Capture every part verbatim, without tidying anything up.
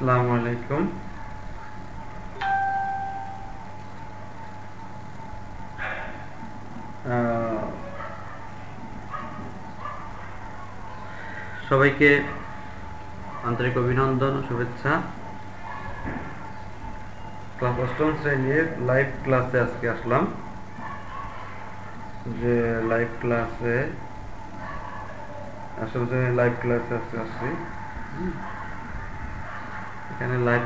আসসালামু আলাইকুম। সবাইকে আন্তরিক অভিনন্দন ও শুভেচ্ছা। ক্লাস অষ্টম শ্রেণীর লাইভ ক্লাসে আজকে আসলাম। যে লাইভ ক্লাসে অষ্টম শ্রেণীর লাইভ ক্লাসে আজকে আসছি। এখানে লাইভ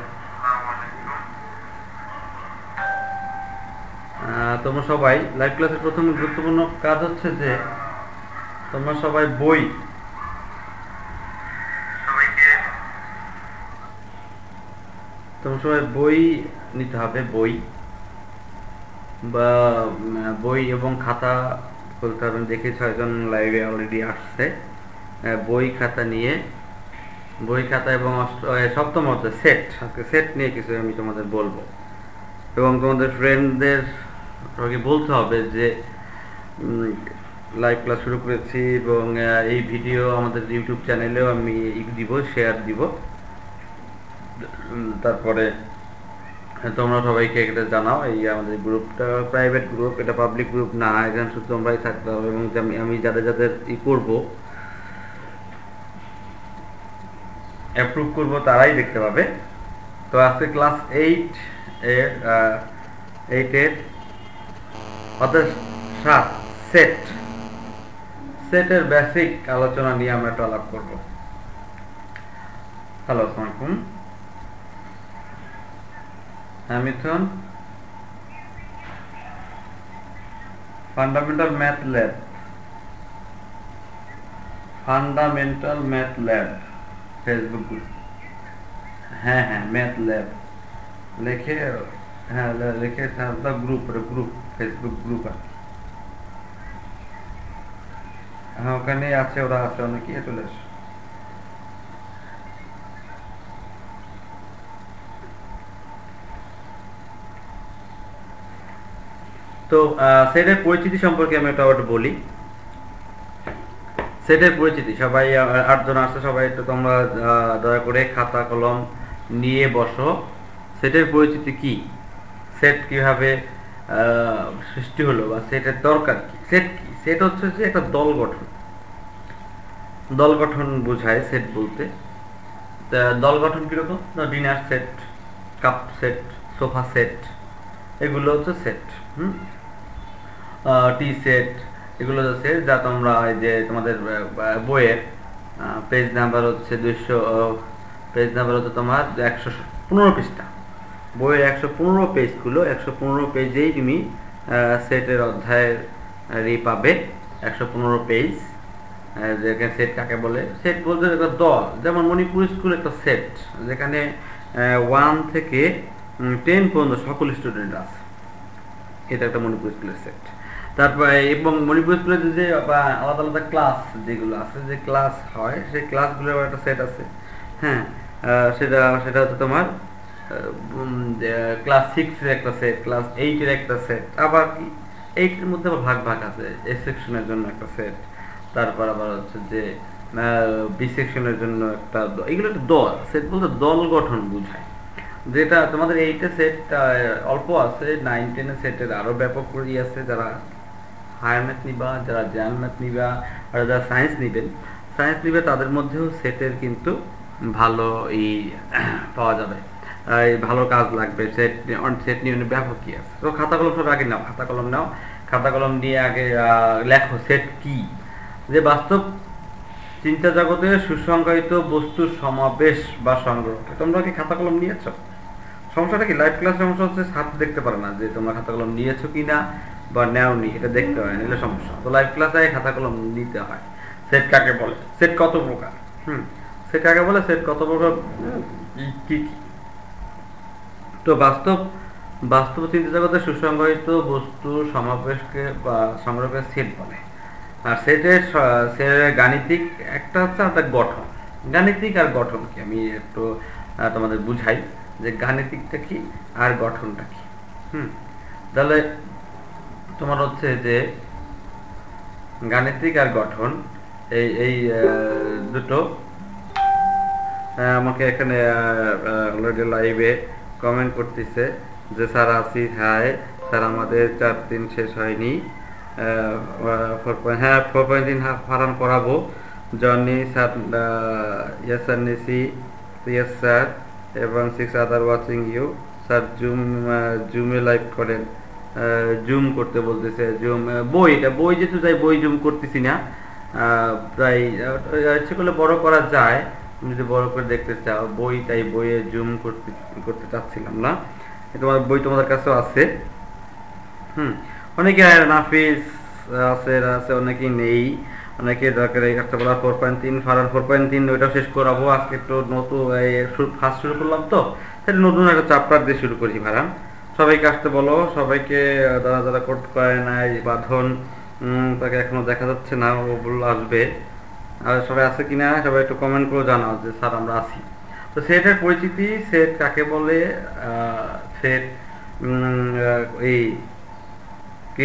তোমরা সবাই লাইভ ক্লাসের প্রথম গুরুত্বপূর্ণ কাজ হচ্ছে যে তোমরা সবাই বই তোমরা সবাই বই নিতে হবে। বই বা বই এবং খাতা খুলতে হবে। দেখে ছয়জন লাইভে অলরেডি আসছে। বই খাতা নিয়ে বই খাতা এবং সপ্তম অধ্যায় সেট আজকে সেট নিয়ে কিছু আমি তোমাদের বলবো এবং তোমাদের ফ্রেন্ডদের বলতে হবে যে লাইভ ক্লাস শুরু করেছি এবং এই ভিডিও আমাদের ইউটিউব চ্যানেলেও আমি দিব, শেয়ার দিব। তারপরে তোমরা সবাইকে এটা জানাও। এই আমাদের গ্রুপটা প্রাইভেট গ্রুপ, এটা পাবলিক গ্রুপ না। এখানে শুধু তোমরাই থাকতে হবে এবং আমি যাদের যাদের ই করবো অ্যাপ্রুভ করবো তারাই দেখতে পাবে। তো আজকে ক্লাস এইট এর এইটের অর্থাৎ সাত সেট সেটের বেসিক আলোচনা নিয়ে আমরা একটা আলাপ করবো। হ্যালো, আসসালামু আলাইকুম। হ্যাঁ Mithun, fundamental math lab fundamental math lab Facebook group. হ্যাঁ হ্যাঁ ম্যাথ ল্যাব লিখে, হ্যাঁ লিখে গ্রুপ গ্রুপ ফেসবুক গ্রুপ আর হ্যাঁ ওখানে আছে, ওরা আছে অনেকে। চলে আসে। তো সেটের পরিচিতি সম্পর্কে আমি একটা বলি। সেটের পরিচিতি সবাই আটজন আসছে, সবাই তো তোমরা দয়া করে খাতা কলম নিয়ে বসো। সেটের পরিচিতি কি, সেট কিভাবে সৃষ্টি হলো বা সেটের দরকার কি। সেট কি? সেট হচ্ছে যে একটা দল গঠন দল গঠন বোঝায় সেট বলতে। দল গঠন কিরকম? Dinner set, cup set, sofa set, এগুলো হচ্ছে সেট। হুম টি সেট, এগুলো হচ্ছে যা তোমরা যে তোমাদের বইয়ের পেজ নাম্বার হচ্ছে দুইশো পেজ নাম্বার হচ্ছে তোমার একশো পনেরো পৃষ্ঠা। বইয়ের একশো পনেরো পেজগুলো একশো পনেরো পেজেই তুমি সেটের অধ্যায়ের পাবে। একশো পনেরো পেজ। যেখানে সেট কাকে বলে? সেট বলতে একটা দল। যেমন মণিপুর স্কুল একটা সেট, যেখানে ওয়ান থেকে টেন পর্যন্ত সকল স্টুডেন্ট আছে। এটা একটা মণিপুর স্কুলের সেট। তারপরে এবং মণিপুর স্কুলের যে আলাদা আলাদা ক্লাস যেগুলো আছে, যে ক্লাস হয় সেই ক্লাসগুলোর একটা সেট আছে। হ্যাঁ সেটা সেটা হচ্ছে তোমার ক্লাস সিক্সের একটা সেট, ক্লাস এইটের একটা সেট। আবার কি এইটের মধ্যে আবার ভাগ ভাগ আছে। এ সেকশনের জন্য একটা সেট, তারপর আবার হচ্ছে যে বি সেকশনের জন্য একটা। এগুলো একটা দল। সেট বলতে দল গঠন বোঝায়। যেটা তোমাদের এইটে সেট অল্প আছে, নাইন টেনের সেটের আরো ব্যাপক করে আছে। যারা হায়ার ম্যাথ নিবা, যারা জেনারেল ম্যাথ নিবা, আর যারা সায়েন্স নিবেন সায়েন্স নিবে তাদের মধ্যেও সেটের কিন্তু ভালো ই পাওয়া যাবে, ভালো কাজ লাগবে। সেট সেট নিয়ে ব্যাপক কি আছে। তো খাতা কলম সব আগে নাও, খাতা কলম নাও। খাতা কলম নিয়ে আগে লেখো সেট কি। যে বাস্তব চিন্তা জগতে সুসংজ্ঞায়িত বস্তুর সমাবেশ বা সংগ্রহ। তোমরা কি খাতা কলম নিয়েছ? সমস্যাটা কি? লাইভ ক্লাস সমস্যা হচ্ছে ছাত্র দেখতে পারে না যে তোমরা খাতা কলম নিয়েছো কিনা বা নেওনি, এটা দেখতে হয়, নিলে সমস্যা। তো লাইভ ক্লাসে খাতা কলম নিতে হয়। সেট কাকে বলে? সেট কত প্রকার? হুম সেট কাকে বলে? সেট কত প্রকার কি কি? তো বাস্তব বাস্তব চিন্তা জগতে সুসংজ্ঞায়িত বস্তুর সমাবেশকে বা সংগ্রহকে সেট বলে। আর সেটের গাণিতিক একটা হচ্ছে একটা গঠন। গাণিতিক আর গঠন কি আমি একটু তোমাদের বুঝাই যে গাণিতিকটা কি আর গঠনটা কি। হুম তাহলে তোমার হচ্ছে যে গাণিতিক আর গঠন এই এই দুটো আমাকে এখানে অলরেডি লাইভে কমেন্ট করতেছে যে স্যার আসি, হাই স্যার, আমাদের চার দিন শেষ হয়নি, হ্যাঁ ফোর পয়েন্ট তিন ফারান করাবো জনি স্যার, ইয়েস স্যার নিসি, ইয়েস স্যার, এবং six other watching you sir. Zoom জুমে লাইভ করেন, জুম করতে বলতেছে, জুম বই, এটা বই যেহেতু যাই বই জুম করতেছি না, প্রায় ইচ্ছে করলে বড় করা যায়, যদি বড় করে দেখতে চাও বই, তাই বইয়ে জুম করতে করতে চাচ্ছিলাম না। তোমার বই তোমাদের কাছেও আছে, হুম, অনেকে নাফিস আছে আছে অনেকেই নেই, অনেকে দরকার এই কাজটা বলা। ফোর পয়েন্ট তিন ফারান ফোর পয়েন্ট তিন ওইটাও শেষ করাবো আজকে, একটু নতুন ফার্স্ট শুরু করলাম তো, তাহলে নতুন একটা চ্যাপ্টার দিয়ে শুরু করি ফারান। সবাইকে আসতে বলো, সবাইকে, যারা যারা কোর্ট করে নাই বাঁধন, তাকে এখনো দেখা যাচ্ছে না, ও বললো আসবে। আর সবাই আছে কিনা সবাই একটু কমেন্ট করে জানাও যে স্যার আমরা আছি। তো সেটের পরিচিতি, সেট কাকে বলে, সেট এই কে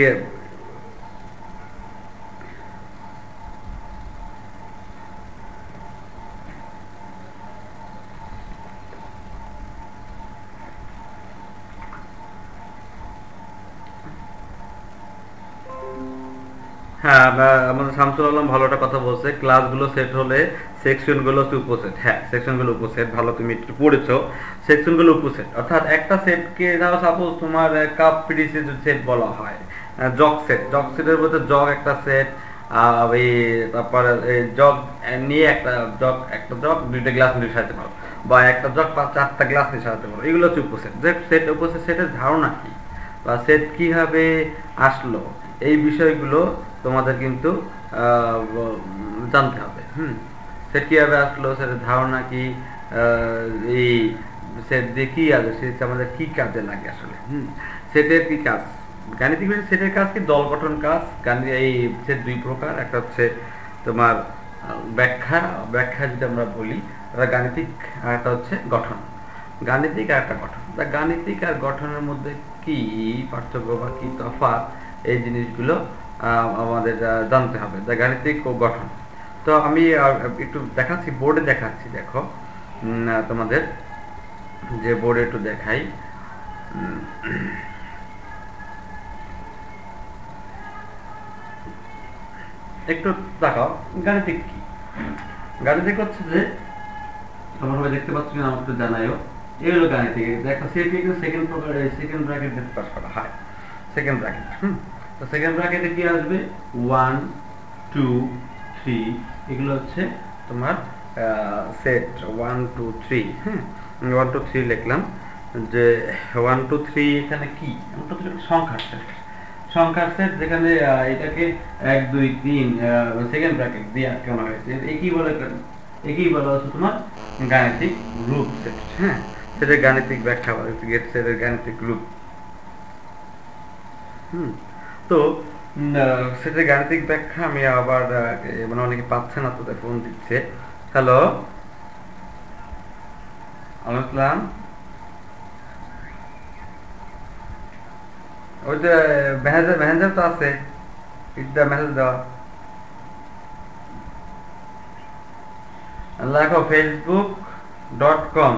হ্যাঁ, আমাদের শামসুল আলম ভালো একটা কথা বলছে, ক্লাসগুলো সেট হলে সেকশনগুলো হচ্ছে উপসেট। হ্যাঁ, সেকশনগুলো উপসেট, ভালো তুমি একটু পড়েছো, সেকশনগুলো উপসেট। অর্থাৎ একটা সেটকে ধরো সাপোজ তোমার কাপ পিডিসি সেট বলা হয়, জগ সেট, জগ সেটের মধ্যে জগ একটা সেট, এই তারপরে জগ নিয়ে একটা জগ, একটা জগ দুইটা গ্লাস নিয়ে সাজাতে পারো, বা একটা জগ পাঁচ চারটা গ্লাস নিয়ে সাজাতে পারো, এগুলো হচ্ছে উপসেট। যে সেট উপসেট, সেটের ধারণা কি বা সেট কিভাবে আসলো, এই বিষয়গুলো তোমাদের কিন্তু জানতে হবে। হুম, সেট কিভাবে আসলো, সেটের ধারণা কি, এই সেট দিয়ে কি আছে, সেট আমাদের কি কাজে লাগে আসলে, হুম, সেটের কি কাজ, গাণিতিক সেটের কাজ কি, দল গঠন কাজ। গাণিতিক এই সেট দুই প্রকার, একটা হচ্ছে তোমার ব্যাখ্যা, ব্যাখ্যা যদি আমরা বলি গাণিতিক, আর একটা হচ্ছে গঠন। গাণিতিক আর একটা গঠন, গাণিতিক আর গঠনের মধ্যে কি পার্থক্য বা কি তফাৎ, এই জিনিসগুলো আমাদের জানতে হবে, গাণিতিক ও গঠন। তো আমি একটু দেখাচ্ছি, বোর্ডে দেখাচ্ছি, দেখো তোমাদের যে বোর্ডে একটু দেখাই, একটু দেখাও গাণিতিক কি। গাণিতিক হচ্ছে যে তোমরা দেখতে পাচ্ছ না, আমাকে একটু জানাইও, এই হলো গাণিতিক। দেখো সেটি সেকেন্ড প্রকার, সেকেন্ড ব্র্যাকেট দিয়ে প্রকাশ করা হয়, সেকেন্ড ব্র্যাকেট। হুম, তো সেকেন্ড ব্র্যাকেটে কি আসবে, ওয়ান টু থ্রি, এগুলো হচ্ছে তোমার সেট ওয়ান টু থ্রি। হ্যাঁ, ওয়ান টু থ্রি লিখলাম, যে ওয়ান টু থ্রি এখানে কি, সংখ্যার সেট, সংখ্যার সেট, যেখানে এটাকে এক দুই তিন সেকেন্ড ব্র্যাকেট দিয়ে আটকানো হয়েছে, একই বলে একই বলা হচ্ছে তোমার গাণিতিক গ্রুপ সেট। হ্যাঁ, সেটার গাণিতিক ব্যাখ্যা বলে সেটের গাণিতিক গ্রুপ। হুম, তো সেটার গাণিতিক ব্যাখ্যা আমি আবার, মানে অনেকে পাচ্ছে না, তো ফোন দিচ্ছে। হ্যালো, আসসালাম, ওই যে মেসেঞ্জার, মেসেঞ্জার তো আছে, এটা মেসেজ দেওয়া, লেখো Facebook dot com,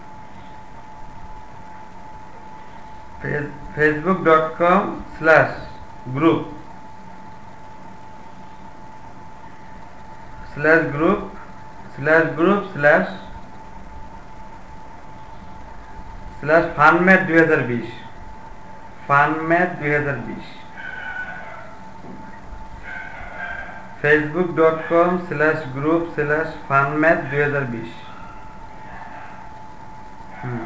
Facebook dot com slash group slash group slash group slash slash fun math দুই হাজার বিশ, ফানম্যাথ দুই হাজার বিশ, Facebook dot com slash group slash fun math দুই হাজার বিশ। হুম,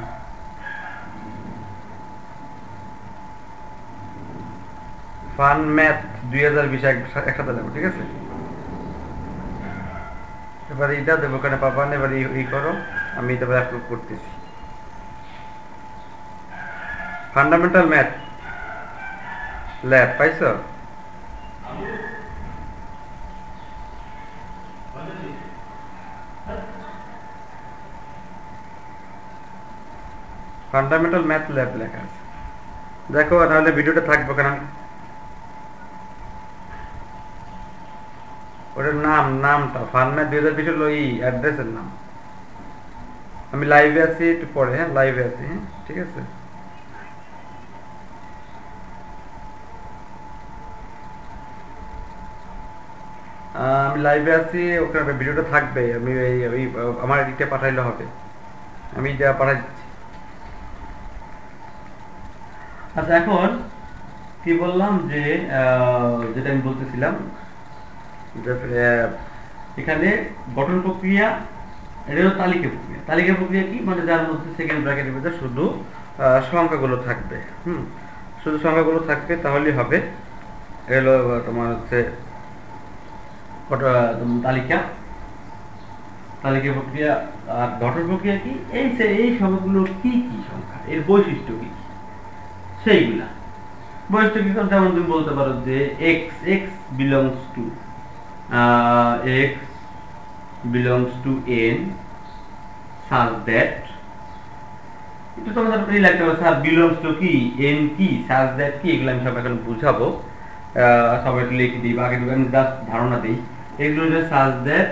ফানম্যাথ দুই হাজার বিশ একসাথে দেবো, ঠিক আছে। এবার এটা দেবো, ওখানে পাবান, এবার ই করো, আমি এটা অ্যাপ্রুভ করতেছি। ফান্ডামেন্টাল ম্যাথ ল্যাব পাইছো, ফান্ডামেন্টাল ম্যাথ ল্যাব লেখা আছে, দেখো, নাহলে ভিডিওটা থাকবো কেন, ওটার নাম, নামটা ফানম্যাথ দুই হাজার বিশ হলো এই অ্যাড্রেসের নাম। আমি লাইভে আছি, একটু পরে, হ্যাঁ লাইভে আছি, হ্যাঁ ঠিক আছে। আমি লাইভে আছি, ওখানে ভিডিওটা থাকবে, আমি এই আমার এদিকটা পাঠাইলে হবে, আমি যা পাঠাই দিচ্ছি। আচ্ছা এখন কি বললাম যে যেটা আমি বলতেছিলাম এখানে গঠন প্রক্রিয়া, এটা হলো তালিকা প্রক্রিয়া। তালিকা প্রক্রিয়া কি, মানে যার মধ্যে সেকেন্ড ব্র্যাকেটের মধ্যে শুধু সংখ্যাগুলো থাকবে, হুম শুধু সংখ্যাগুলো থাকবে তাহলেই হবে। এটা হলো তোমার হচ্ছে তালিকা, তালিকা প্রক্রিয়া। আর গঠন প্রক্রিয়া কি, এই এই সংখ্যাগুলো কি কি সংখ্যা, এর বৈশিষ্ট্য কি কি সেইগুলা বৈশিষ্ট্য কি, যেমন তুমি বলতে পারো যে x x belongs to x belongs to n such that, একটু তোমাদের এই লাগতে পারে স্যার বিলংস টু কি, এন কি, such that কি, এগুলো আমি সব এখন বুঝাবো, সবাই একটু লিখে দিই, আগে আমি জাস্ট ধারণা দিই। এগুলো যে such that,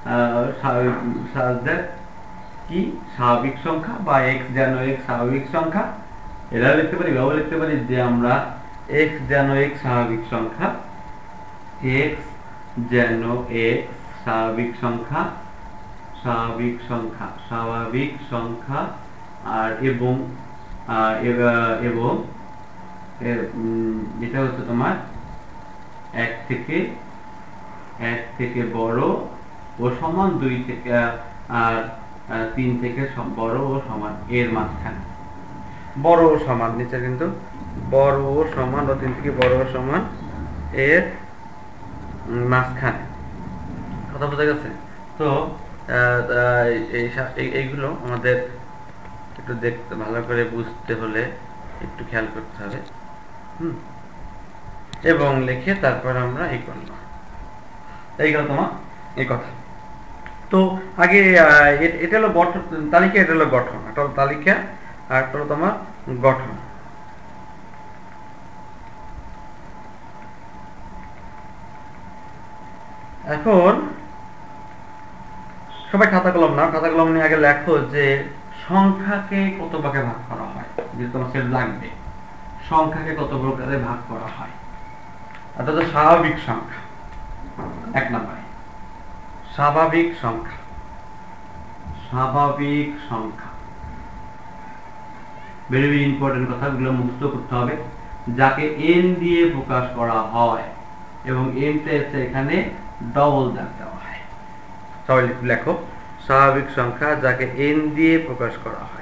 such that কি স্বাভাবিক সংখ্যা বা x যেন x স্বাভাবিক সংখ্যা, এরা লিখতে পারি, এভাবে লিখতে পারি যে আমরা x যেন x স্বাভাবিক সংখ্যা, x যেন x স্বাভাবিক সংখ্যা, স্বাভাবিক সংখ্যা স্বাভাবিক সংখ্যা আর এবং এবং যেটা হচ্ছে তোমার এক থেকে এক থেকে বড় ও সমান, দুই থেকে আর তিন থেকে বড় ও সমান, এর মাঝখানে বড় ও সমান, নিচে কিন্তু বড় ও সমান ও তিন থেকে বড় ও সমান এর মাঝখানে, কথা বোঝা গেছে? তো এইগুলো আমাদের একটু দেখতে, ভালো করে বুঝতে হলে একটু খেয়াল করতে হবে, হুম এবং লিখে তারপর আমরা এই করলাম, এইগুলো তোমার এই কথা। তো আগে এটা হলো গঠন তালিকা, এটা হলো গঠন, এটা হলো তালিকা আর এটা হলো তোমার গঠন। এখন সবাই খাতা কলম না, খাতা কলম নিয়ে আগে লেখো যে সংখ্যাকে কত ভাগে ভাগ করা হয়, যেহেতু তোমার সেটা লাগবে, সংখ্যাকে কত প্রকারে ভাগ করা হয়। অর্থাৎ স্বাভাবিক সংখ্যা, এক নম্বরে স্বাভাবিক সংখ্যা, স্বাভাবিক সংখ্যা ভেরি ভেরি ইম্পর্টেন্ট কথাগুলো মুখস্থ করতে হবে, যাকে এন দিয়ে প্রকাশ করা হয় এবং এনটা হচ্ছে এখানে ডবল দাগ দেওয়া হয়। সবাই লেখো স্বাভাবিক সংখ্যা যাকে এন দিয়ে প্রকাশ করা হয়।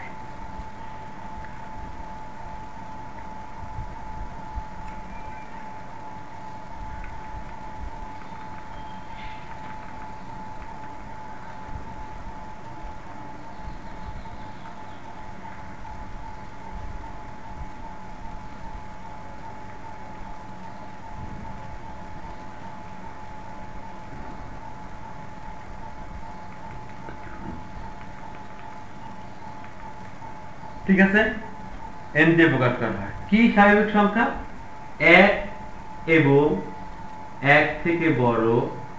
ঠিক আছে, এন দিয়ে প্রকাশ করা হয়। কি স্বাভাবিক সংখ্যা? এক এবং এক থেকে বড়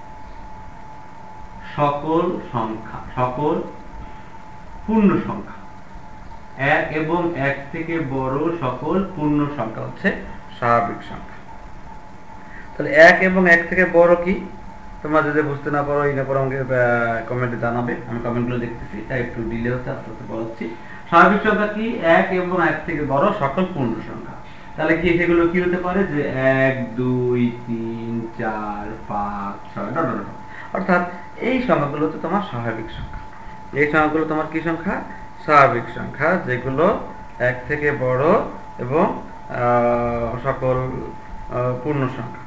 সকল সংখ্যা, সকল পূর্ণ সংখ্যা, এক এবং এক থেকে বড় সকল পূর্ণ সংখ্যা হচ্ছে স্বাভাবিক সংখ্যা। তাহলে এক এবং এক থেকে বড় কি, তোমরা যদি বুঝতে না পারো এই না পারো আমাকে কমেন্টে জানাবে, আমি কমেন্টগুলো দেখতেছি, তাই একটু ডিলে হচ্ছে, আস্তে আস্তে বলছি। স্বাভাবিক সংখ্যা কি? এক এবং এক থেকে বড় সকল পূর্ণ সংখ্যা। তাহলে কি সেগুলো কি হতে পারে যে এক দুই তিন চার পাঁচ ছয়, অর্থাৎ এই সংখ্যাগুলো হচ্ছে তোমার স্বাভাবিক সংখ্যা। এই সংখ্যাগুলো তোমার কি সংখ্যা? স্বাভাবিক সংখ্যা, যেগুলো এক থেকে বড় এবং সকল পূর্ণ সংখ্যা।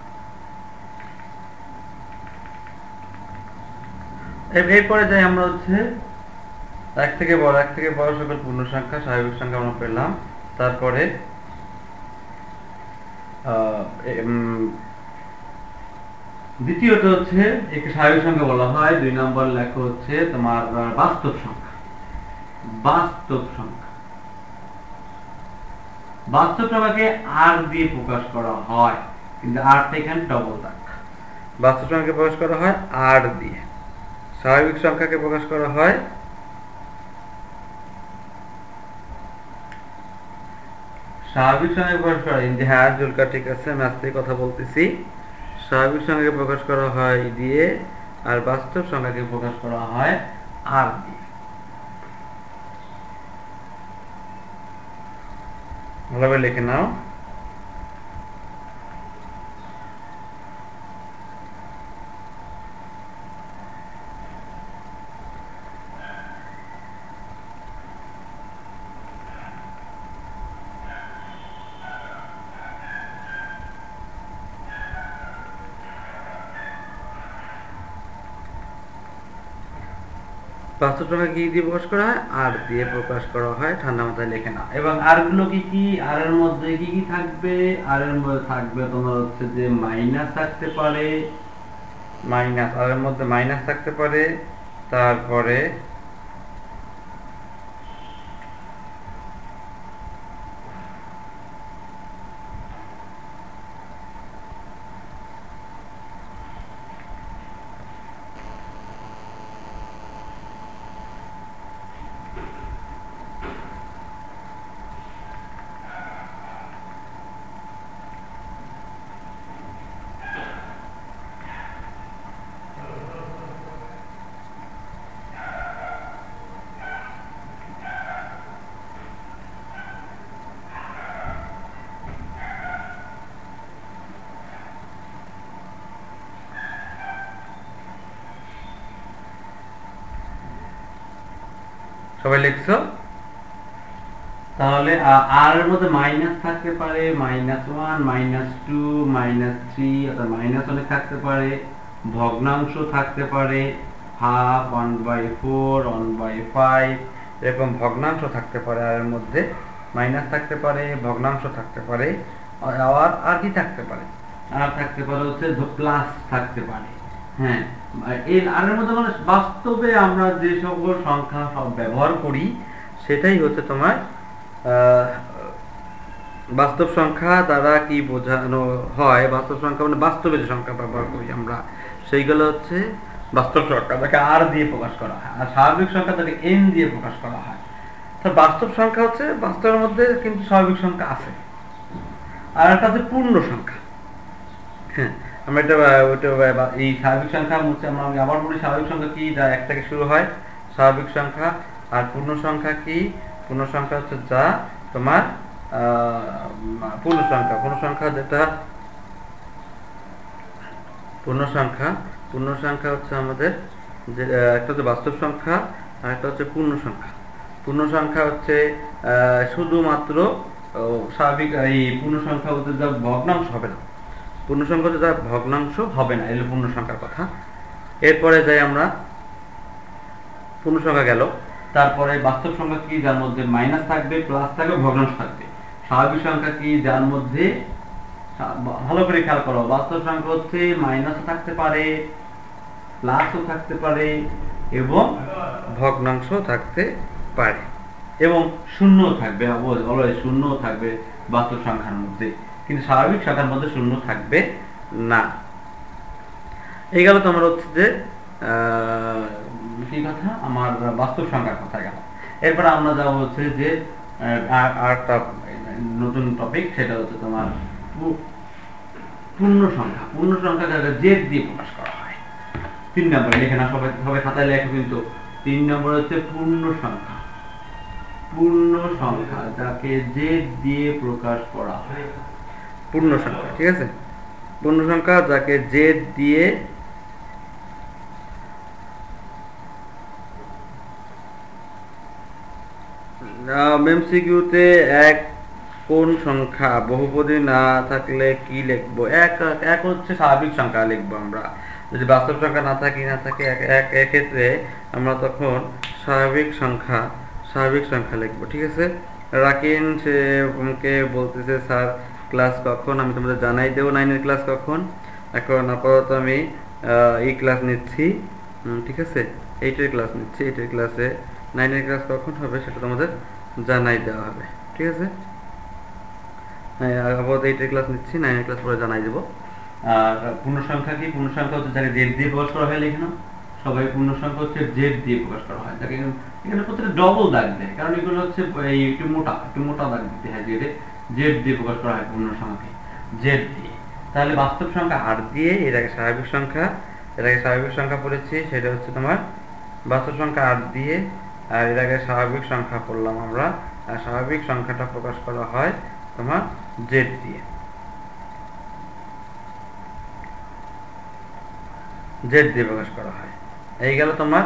এরপরে যাই আমরা হচ্ছে এক থেকে বড়, এক থেকে বড় সকল পূর্ণ সংখ্যা, স্বাভাবিক সংখ্যা আমরা পেলাম। তারপরে দ্বিতীয়ত হচ্ছে একটি স্বাভাবিক সংখ্যা বলা হয়। দুই নম্বর লেখা হচ্ছে তোমার বাস্তব সংখ্যা। বাস্তব সংখ্যা, বাস্তব সংখ্যাকে আর দিয়ে প্রকাশ করা হয়, কিন্তু আরটা এখানে ডবল দাগ। বাস্তব সংখ্যাকে প্রকাশ করা হয় আর দিয়ে, স্বাভাবিক সংখ্যাকে প্রকাশ করা হয় স্বাভাবিক সংখ্যাকে প্রকাশ করা হয় হ্যাঁ জুলকা ঠিক আছে, আমি আস্তে কথা বলতেছি। স্বাভাবিক সংখ্যাকে প্রকাশ করা হয় ই দিয়ে, আর বাস্তব সংখ্যাকে প্রকাশ করা হয় আর দিয়ে। ভালোভাবে লিখে নাও। বাস্তব সংখ্যা কি দিয়ে প্রকাশ করা হয়? আর দিয়ে প্রকাশ করা হয়, ঠান্ডা মাথায় লিখে নাও। এবং আর গুলো কি কি? আর এর মধ্যে কি কি থাকবে? আর এর মধ্যে থাকবে তোমার হচ্ছে যে মাইনাস থাকতে পারে, মাইনাস আর এর মধ্যে মাইনাস থাকতে পারে, তারপরে সবাই লিখছো? তাহলে আর এর মধ্যে মাইনাস থাকতে পারে, minus one, minus two, minus three, অর্থাৎ মাইনাস অনেক থাকতে পারে, ভগ্নাংশ থাকতে পারে, half, one by four, one by five, এরকম ভগ্নাংশ থাকতে পারে। আর এর মধ্যে মাইনাস থাকতে পারে, ভগ্নাংশ থাকতে পারে, আর আর কি থাকতে পারে? আর থাকতে পারে হচ্ছে প্লাস থাকতে পারে। হ্যাঁ, এর আর এর মধ্যে মানে বাস্তবে আমরা যে সকল সংখ্যা সব ব্যবহার করি সেটাই হচ্ছে তোমার বাস্তব সংখ্যা দ্বারা কি বোঝানো হয়। বাস্তব সংখ্যা মানে বাস্তবে যে সংখ্যা ব্যবহার করি আমরা সেইগুলো হচ্ছে বাস্তব সংখ্যা, তাকে আর দিয়ে প্রকাশ করা হয়। আর স্বাভাবিক সংখ্যা তাকে এন দিয়ে প্রকাশ করা হয়। তো বাস্তব সংখ্যা হচ্ছে বাস্তবের মধ্যে কিন্তু স্বাভাবিক সংখ্যা আছে, আর একটা হচ্ছে পূর্ণ সংখ্যা। হ্যাঁ, আমরা এটা এই স্বাভাবিক সংখ্যা হচ্ছে আমরা আবার বলি স্বাভাবিক সংখ্যা কি, যা এক থেকে শুরু হয় স্বাভাবিক সংখ্যা। আর পূর্ণ সংখ্যা কি? পূর্ণ সংখ্যা হচ্ছে যা তোমার পূর্ণ সংখ্যা পূর্ণ সংখ্যা যেটা পূর্ণ সংখ্যা পূর্ণ সংখ্যা হচ্ছে আমাদের যে একটা হচ্ছে বাস্তব সংখ্যা, আর একটা হচ্ছে পূর্ণ সংখ্যা। পূর্ণ সংখ্যা হচ্ছে শুধুমাত্র স্বাভাবিক এই পূর্ণ সংখ্যা বলতে যা ভগ্নাংশ হবে না, পূর্ণ সংখ্যা হচ্ছে যা ভগ্নাংশ হবে না, এগুলো পূর্ণ সংখ্যার কথা। এরপরে যাই আমরা, পূর্ণ সংখ্যা গেল, তারপরে বাস্তব সংখ্যা কি? যার মধ্যে মাইনাস থাকবে, প্লাস থাকবে, ভগ্নাংশ থাকবে। স্বাভাবিক সংখ্যা কি? যার মধ্যে ভালো করে খেয়াল করো, বাস্তব সংখ্যা হচ্ছে মাইনাসও থাকতে পারে, প্লাসও থাকতে পারে, এবং ভগ্নাংশ থাকতে পারে, এবং শূন্যও থাকবে, অলওয়েজ শূন্যও থাকবে বাস্তব সংখ্যার মধ্যে, কিন্তু স্বাভাবিক সংখ্যার মধ্যে শূন্য থাকবে না। এই গেল তোমার হচ্ছে যে কি কথা, আমার বাস্তব সংখ্যার কথা গেল। এরপর আমরা যাবো হচ্ছে যে আরেকটা নতুন টপিক, সেটা হচ্ছে তোমার পূর্ণ সংখ্যা। পূর্ণ সংখ্যা যাকে জেড দিয়ে প্রকাশ করা হয়। তিন নম্বরে লিখে না, সবাই সবাই খাতায় লেখো কিন্তু। তিন নম্বর হচ্ছে পূর্ণ সংখ্যা। পূর্ণ সংখ্যা যাকে জেড দিয়ে প্রকাশ করা হয়, পূর্ণ সংখ্যা। ঠিক আছে, পূর্ণ সংখ্যা যাকে জেড দিয়ে এমসিকিউতে এক কোন সংখ্যা বহুপদী না থাকলে কি লিখবো? এক এক হচ্ছে স্বাভাবিক সংখ্যা লিখবো আমরা। যদি বাস্তব সংখ্যা না থাকি না থাকে এক এক্ষেত্রে আমরা তখন স্বাভাবিক সংখ্যা স্বাভাবিক সংখ্যা লিখবো। ঠিক আছে, রাকিন সে আমাকে বলতেছে স্যার ক্লাস কখন? আমি তোমাদের জানাই দেবো নাইনের ক্লাস কখন। এখন আপাতত আমি এই ক্লাস নিচ্ছি, ঠিক আছে, এইটের ক্লাস নিচ্ছি। এইটের ক্লাসে নাইনের ক্লাস কখন হবে সেটা তোমাদের জানাই দেওয়া হবে। ঠিক আছে, আপাতত এইটের ক্লাস নিচ্ছি, নাইনের ক্লাস পরে জানাই দেবো। আর পূর্ণ সংখ্যা কি? পূর্ণ সংখ্যা হচ্ছে যাকে জেড দিয়ে প্রকাশ করা হয় লিখে নাও। সবাই পূর্ণ সংখ্যা হচ্ছে জেড দিয়ে প্রকাশ করা হয়। দেখেন এখানে প্রত্যেকটা ডবল দাগ দেয়, কারণ এগুলো হচ্ছে এই একটু মোটা একটু মোটা দাগ দিতে হয়, জেডে জেড দিয়ে প্রকাশ করা হয় পূর্ণ সংখ্যাকে জেড দিয়ে। তাহলে বাস্তব সংখ্যা আট দিয়ে এর আগে স্বাভাবিক সংখ্যা এর আগে স্বাভাবিক সংখ্যা পড়েছি, সেটা হচ্ছে তোমার বাস্তব সংখ্যা আট দিয়ে, আর এর আগে স্বাভাবিক সংখ্যা পড়লাম আমরা, আর স্বাভাবিক সংখ্যাটা প্রকাশ করা হয় তোমার জেড দিয়ে, জেড দিয়ে প্রকাশ করা হয়। এই গেল তোমার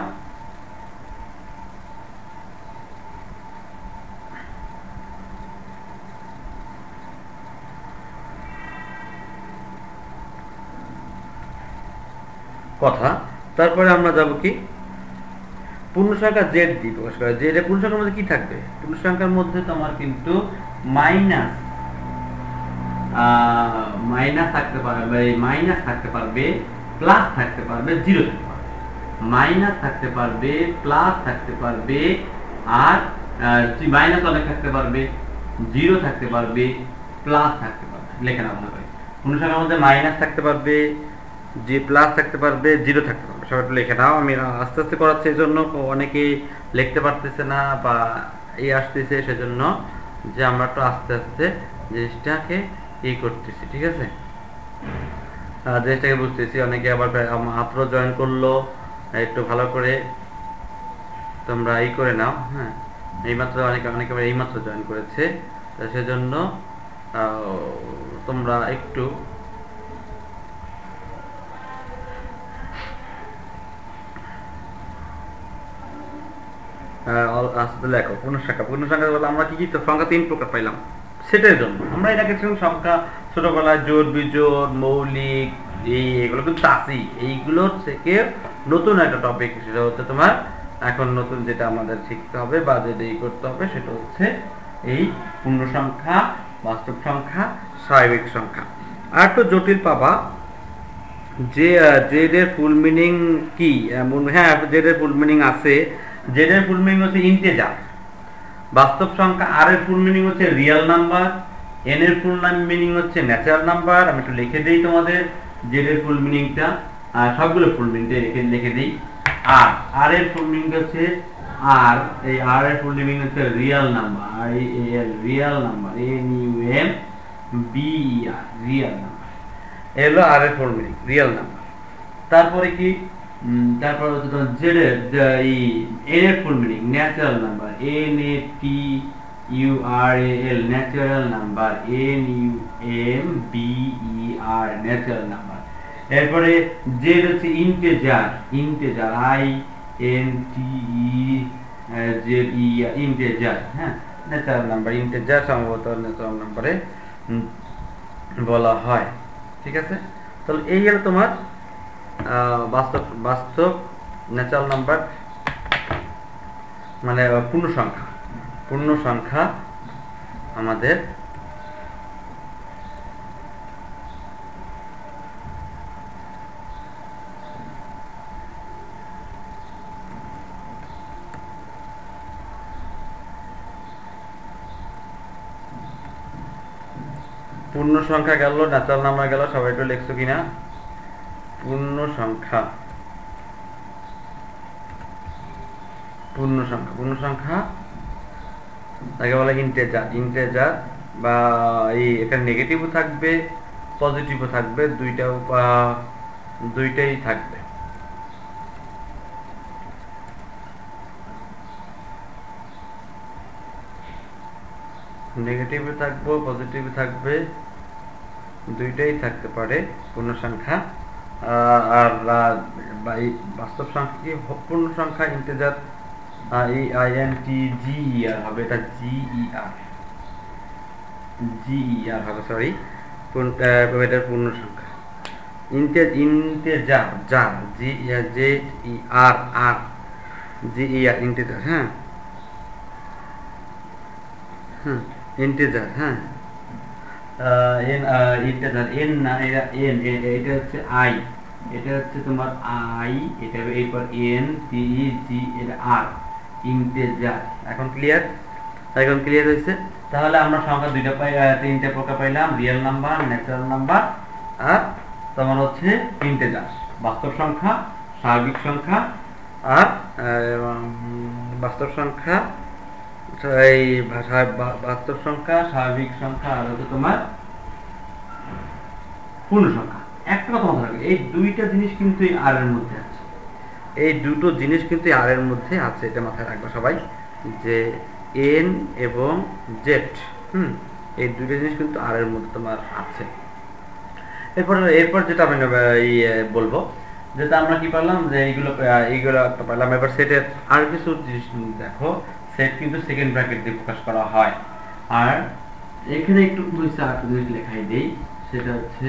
কথা। তারপরে আমরা যাব কি পূর্ণ সংখ্যা জেড দিয়ে প্রকাশ করা। জেড এর পূর্ণ সংখ্যার মধ্যে কি থাকবে? পূর্ণ সংখ্যার মধ্যে তোমার কিন্তু মাইনাস মাইনাস থাকতে পারবে, মাইনাস থাকতে পারবে, প্লাস থাকতে পারবে, জিরো থাকতে পারবে। মাইনাস থাকতে পারবে, প্লাস থাকতে পারবে, আর মাইনাস অনেক থাকতে পারবে, জিরো থাকতে পারবে, প্লাস থাকতে পারবে। লেখা না ভালো করে। পূর্ণ সংখ্যার মধ্যে মাইনাস থাকতে পারবে, যে প্লাস থাকতে পারবে, জিরো থাকতে পারবে। সবাই একটু লিখে নাও। আমি আস্তে আস্তে করাচ্ছি, এই জন্য অনেকে লিখতে পারতেছে না বা এই আসতেছে, সেজন্য যে আমরা একটু আস্তে আস্তে জিনিসটাকে ই করতেছি, ঠিক আছে? জিনিসটাকে বুঝতেছি। অনেকে আবার মাত্র জয়েন করলো, একটু ভালো করে তোমরা ই করে নাও। হ্যাঁ, এইমাত্র অনেকে অনেকে এইমাত্র জয়েন করেছে, সেজন্য তোমরা একটু লেখো। পূর্ণ সংখ্যা পূর্ণ সংখ্যা বলে আমরা কি কি সংখ্যা তিন প্রকার পাইলাম, সেটার জন্য আমরা এটা কিছু সংখ্যা ছোটবেলায় জোড় বিজোড় মৌলিক এই এগুলো কিন্তু আছেই। এইগুলোর থেকে নতুন একটা টপিক, সেটা হচ্ছে তোমার এখন নতুন যেটা আমাদের শিখতে হবে বা যেটা ই করতে হবে, সেটা হচ্ছে এই পূর্ণ সংখ্যা, বাস্তব সংখ্যা, স্বাভাবিক সংখ্যা। আর একটু জটিল পাবা যে জেড এর ফুল মিনিং কি। হ্যাঁ, জেড এর ফুল মিনিং আছে। জেড এর ফুল মিনিং হচ্ছে ইন্টিজার। বাস্তব সংখ্যা আর এর ফুল মিনিং হচ্ছে রিয়েল নাম্বার। এন এর ফুল মিনিং হচ্ছে ন্যাচারাল নাম্বার। আমি একটু লিখে দেই তোমাদের জেড এর ফুল মিনিংটা, আর সবগুলো ফুল মিনিংটা লিখে লিখে দিই। আর আর এর ফুল মিনিং হচ্ছে আর এই আর এর ফুল মিনিং হচ্ছে রিয়েল নাম্বার, R A L real number, N U M B E R real number. এলো আর এর ফুল মিনিং রিয়েল নাম্বার। তারপরে কি তারপর হচ্ছে তোমার জেড এর এই এন এর full meaning natural number, N A T U R A L natural number, N U M B E R natural number. এরপরে জেড হচ্ছে integer, integer I N T E Z E integer. হ্যাঁ, natural number, integer সম্ভবত natural নাম্বারে বলা হয়, ঠিক আছে? তাহলে এই গেল তোমার বাস্তব বাস্তব ন্যাচারাল নাম্বার মানে পূর্ণ সংখ্যা। পূর্ণ সংখ্যা আমাদের পূর্ণ সংখ্যা গেল, ন্যাচারাল নাম্বার গেল। সবাই একটু লিখছো কিনা? পূর্ণ সংখ্যা, পূর্ণ সংখ্যা পূর্ণ সংখ্যা তাকে বলে ইন্টিজার। ইন্টিজার বা এই এটা নেগেটিভও থাকবে, পজিটিভও থাকবে, দুইটাও দুইটাই থাকবে। নেগেটিভও থাকবে, পজিটিভ থাকবে, দুইটাই থাকতে পারে পূর্ণ সংখ্যা। আর বাস্তব সংখ্যা কি পূর্ণ সংখ্যা integer E I N T G E R হবে, এটা জি ই আর জি ই আর হবে, সরি। এটার পূর্ণ সংখ্যা ইন্টিজার জার G J E R R G E R integer. হ্যাঁ হুম ইন্টিজার। হ্যাঁ এন ইন্টিজার এন না, এটা এন, এটা হচ্ছে আই, এটা হচ্ছে তোমার আই, এটা এরপর এন টি জি এটা আর ইন্টিজার। এখন ক্লিয়ার? এখন ক্লিয়ার হয়েছে? তাহলে আমরা সংখ্যা দুইটা পাই, তিনটা প্রকার পাইলাম, রিয়েল নাম্বার, ন্যাচারাল নাম্বার, আর তোমার হচ্ছে ইন্টিজার। বাস্তব সংখ্যা, স্বাভাবিক সংখ্যা আর বাস্তব সংখ্যা, এই বাস্তব সংখ্যা, স্বাভাবিক সংখ্যা আর হচ্ছে তোমার পূর্ণ সংখ্যা। একটা কথা মনে রাখবে, এই দুইটা জিনিস কিন্তু এই আর এর মধ্যে আছে, এই দুটো জিনিস কিন্তু আর এর মধ্যে আছে, এটা মাথায় রাখবে সবাই, যে এন এবং জেড, হুম এই দুইটা জিনিস কিন্তু আর এর মধ্যে তোমার আছে। এরপর এরপর যেটা আমি বলবো, যেটা আমরা কি পারলাম, যে এইগুলো এইগুলো একটা পারলাম। এবার সেটের আর কিছু জিনিস দেখো, সেট কিন্তু সেকেন্ড ব্র্যাকেট দিয়ে প্রকাশ করা হয়। আর এখানে একটু হয়েছে আর একটা জিনিস লেখাই দেই, সেটা হচ্ছে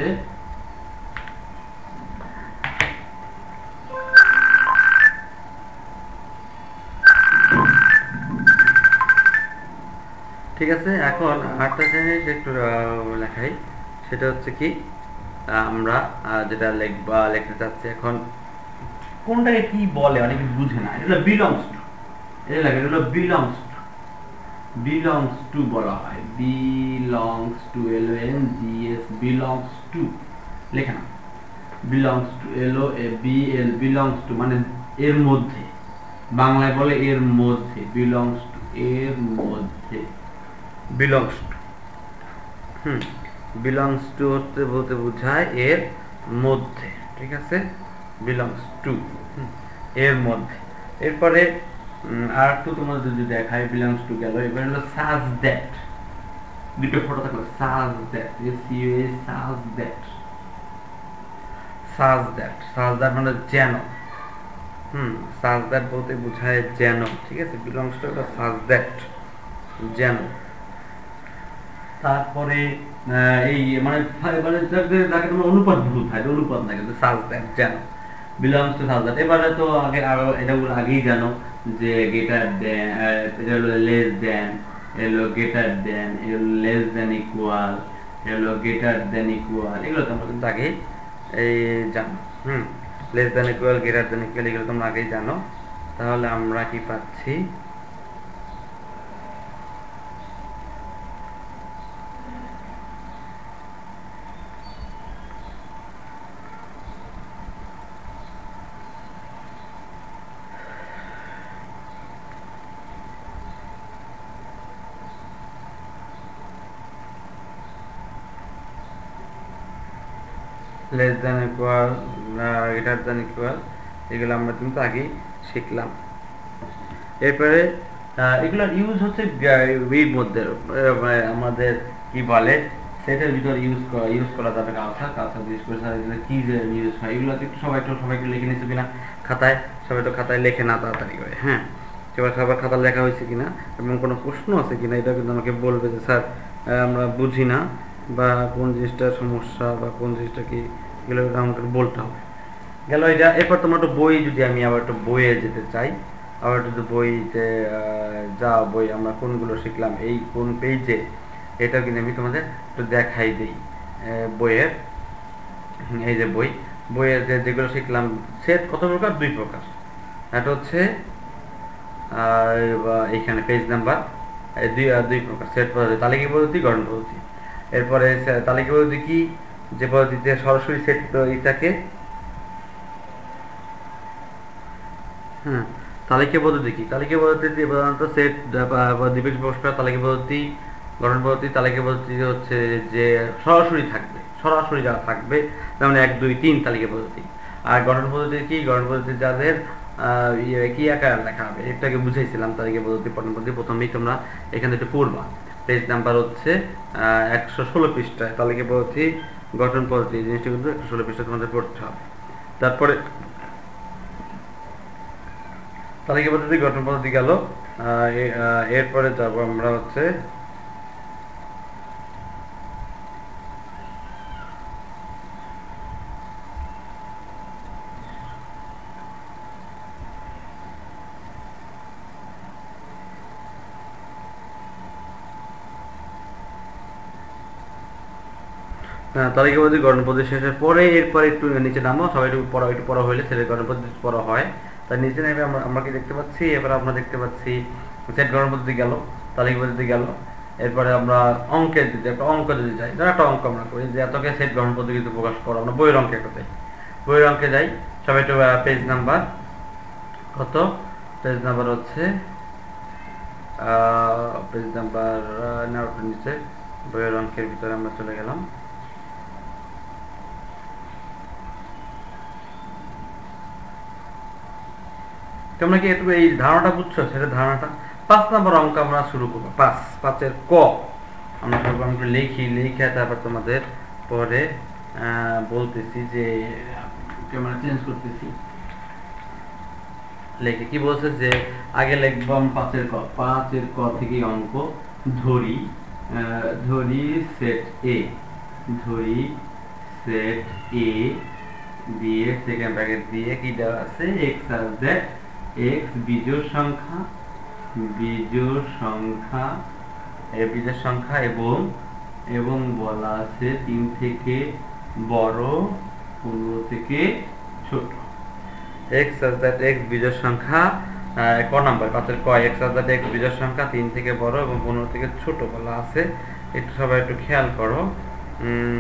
ঠিক আছে। এখন আরেকটা জিনিস একটু লেখাই, সেটা হচ্ছে কি, আমরা যেটা লিখবা লিখতে চাচ্ছি এখন, কোনটাকে কি বলে অনেকে বুঝে না, এটা বিলংস টু, এটা লেখা, এটা বিলংস টু, বিলংস টু বলা হয়, belongs to, L O N G S, belongs to লেখা না, belongs to, L O A B L, belongs to মানে এর মধ্যে, বাংলায় বলে এর মধ্যে, বিলংস টু এর মধ্যে, বিলংস টু, হুম বিলংস টু হতে বলতে বোঝায় এর মধ্যে, ঠিক আছে, বিলংস টু এর মধ্যে। এরপরে আর একটু তোমাদের যদি দেখায়, বিলংস টু গেল, এবার হলো সাজ দ্যাট, দুটো ফটো থাকলো, such that, S U A, such that, such that, such that মানে যেন, হুম সাজ দ্যাট বলতে বোঝায় যেন, ঠিক আছে, বিলংস টু একটা সাজ দ্যাট, যেন। তারপরে এই মানে মানে যাকে তোমরা অনুপাত ভুল থাকে, অনুপাত না কিন্তু সাজ দ্যাট, যেন, বিলংস টু সাজ দ্যাট। এবারে তো আগে আরো এটা আগেই জানো যে গ্রেটার দেন, এটা হলো লেস দেন, এলো গ্রেটার দেন, এলো লেস দেন ইকুয়াল, এলো গ্রেটার দেন ইকুয়াল, এগুলো তোমরা কিন্তু আগেই এই জানো, হুম less than equal, greater than equal, এগুলো তোমরা আগেই জানো। তাহলে আমরা কি পাচ্ছি, less than equal, greater than equal, এগুলো আমরা কিন্তু আগেই শিখলাম। এরপরে এগুলোর ইউজ হচ্ছে এর মধ্যে, আমাদের কি বলে সেটার ভিতরে ইউজ করা ইউজ করা যাবে, কালচার কালচার বিশেষ করে কি যে ইউজ হয়, এগুলো একটু সবাই একটু সবাই একটু লিখে নিচ্ছে কিনা খাতায়, সবাই তো খাতায় লেখে না তাড়াতাড়ি করে, হ্যাঁ সবার সবার খাতা লেখা হয়েছে কিনা এবং কোনো প্রশ্ন আছে কিনা এটা কিন্তু আমাকে বলবে, যে স্যার আমরা বুঝি না, বা কোন জিনিসটার সমস্যা বা কোন জিনিসটা কি, এগুলো আমাকে বলতে হবে। গেল এটা। এরপর তোমার একটু বই, যদি আমি আবার একটু বইয়ে যেতে চাই, আবার যদি বইতে যাও, বই আমরা কোনগুলো শিখলাম, এই কোন পেজে, এটাও কিন্তু আমি তোমাদের একটু দেখাই দিই। বইয়ের এই যে বই, বইয়ের যে যেগুলো শিখলাম, সেট কত প্রকার, দুই প্রকার, এটা হচ্ছে এইখানে পেজ নাম্বার দুই দুই প্রকার, সেট পদ্ধতি, তালিকা পদ্ধতি, গঠন পদ্ধতি। এরপরে তালিকা পদ্ধতি কি, যে পদ্ধতিতে সরাসরি সেট ই থাকে, হ্যাঁ তালিকা পদ্ধতি কি, তালিকা পদ্ধতিতে প্রধানত সেট দ্বিপক্ষীয় প্রকাশ করা, তালিকা পদ্ধতি, গঠন পদ্ধতি। তালিকা পদ্ধতি হচ্ছে যে সরাসরি থাকবে, সরাসরি যা থাকবে, যেমন এক দুই তিন তালিকা পদ্ধতি। আর গঠন পদ্ধতি কি, গঠন পদ্ধতি যাদের কি আকার লেখা হবে, এটাকে বুঝাইছিলাম তালিকা পদ্ধতি, গঠন পদ্ধতি। প্রথমেই তোমরা এখানে একটু পড়বা, পেজ নাম্বার হচ্ছে একশো ষোলো পৃষ্ঠায়, তালিকা পদ্ধতি, গঠন পদ্ধতি, জিনিসটা কিন্তু একশো ষোলো পৃষ্ঠায় তোমাদের পড়তে হবে। তারপরে তালিকা পদ্ধতি, গঠন পদ্ধতি গেল। এরপরে যাবো আমরা হচ্ছে তালিকা পদ্ধতি, গঠন পদ্ধতি শেষের পরে এরপরে একটু নিচে নামো, সবাই একটু পড়া একটু পড়া হইলে সেটা গঠন পদ্ধতি পড়া হয়। তার নিচে নেমে আমরা আমরা কি দেখতে পাচ্ছি, এবার আমরা দেখতে পাচ্ছি সেট গঠন পদ্ধতি গেল, তালিকা পদ্ধতি গেল। এরপরে আমরা অঙ্কের যদি একটা অঙ্ক যদি যাই, ধর একটা অঙ্ক আমরা করি যে এতকে সেট গঠন পদ্ধতিতে প্রকাশ করো, আমরা বইয়ের অঙ্কে একটা যাই, বইয়ের অঙ্কে যাই, সবাই একটু পেজ নাম্বার কত, পেজ নাম্বার হচ্ছে পেজ নাম্বার নিচে বইয়ের অঙ্কের ভিতরে আমরা চলে গেলাম। তোমরা কি একটু এই ধারণাটা বুঝছো? সেটা ধারণাটা পাঁচ নম্বর অঙ্ক আমরা শুরু করবো। পাঁচ পাঁচের ক আমরা করবো, আমি একটু লিখি, লিখে তারপর তোমাদের পরে বলতেছি যে ক্যামেরা চেঞ্জ করতেছি। লেখে কি বলছে যে আগে লিখবো আমি পাঁচের ক, পাঁচের ক থেকে অঙ্ক ধরি, ধরি সেট এ, ধরি সেট এ দিয়ে সেকেন্ড ব্র্যাকেট দিয়ে কি দেওয়া আছে, এক্স আর দ্যাট এক্স বিজোড় সংখ্যা, বিজোড় সংখ্যা বিজোড় সংখ্যা এবং এবং বলা আছে তিন থেকে বড়, পনেরো থেকে ছোট। এক্স আর দ্যাট এক্স বিজোড় সংখ্যা ক নাম্বার পাঁচের ক, এক্স আর দ্যাট এক্স বিজোড় সংখ্যা তিন থেকে বড় এবং পনেরো থেকে ছোট বলা আছে। একটু সবাই একটু খেয়াল করো, উম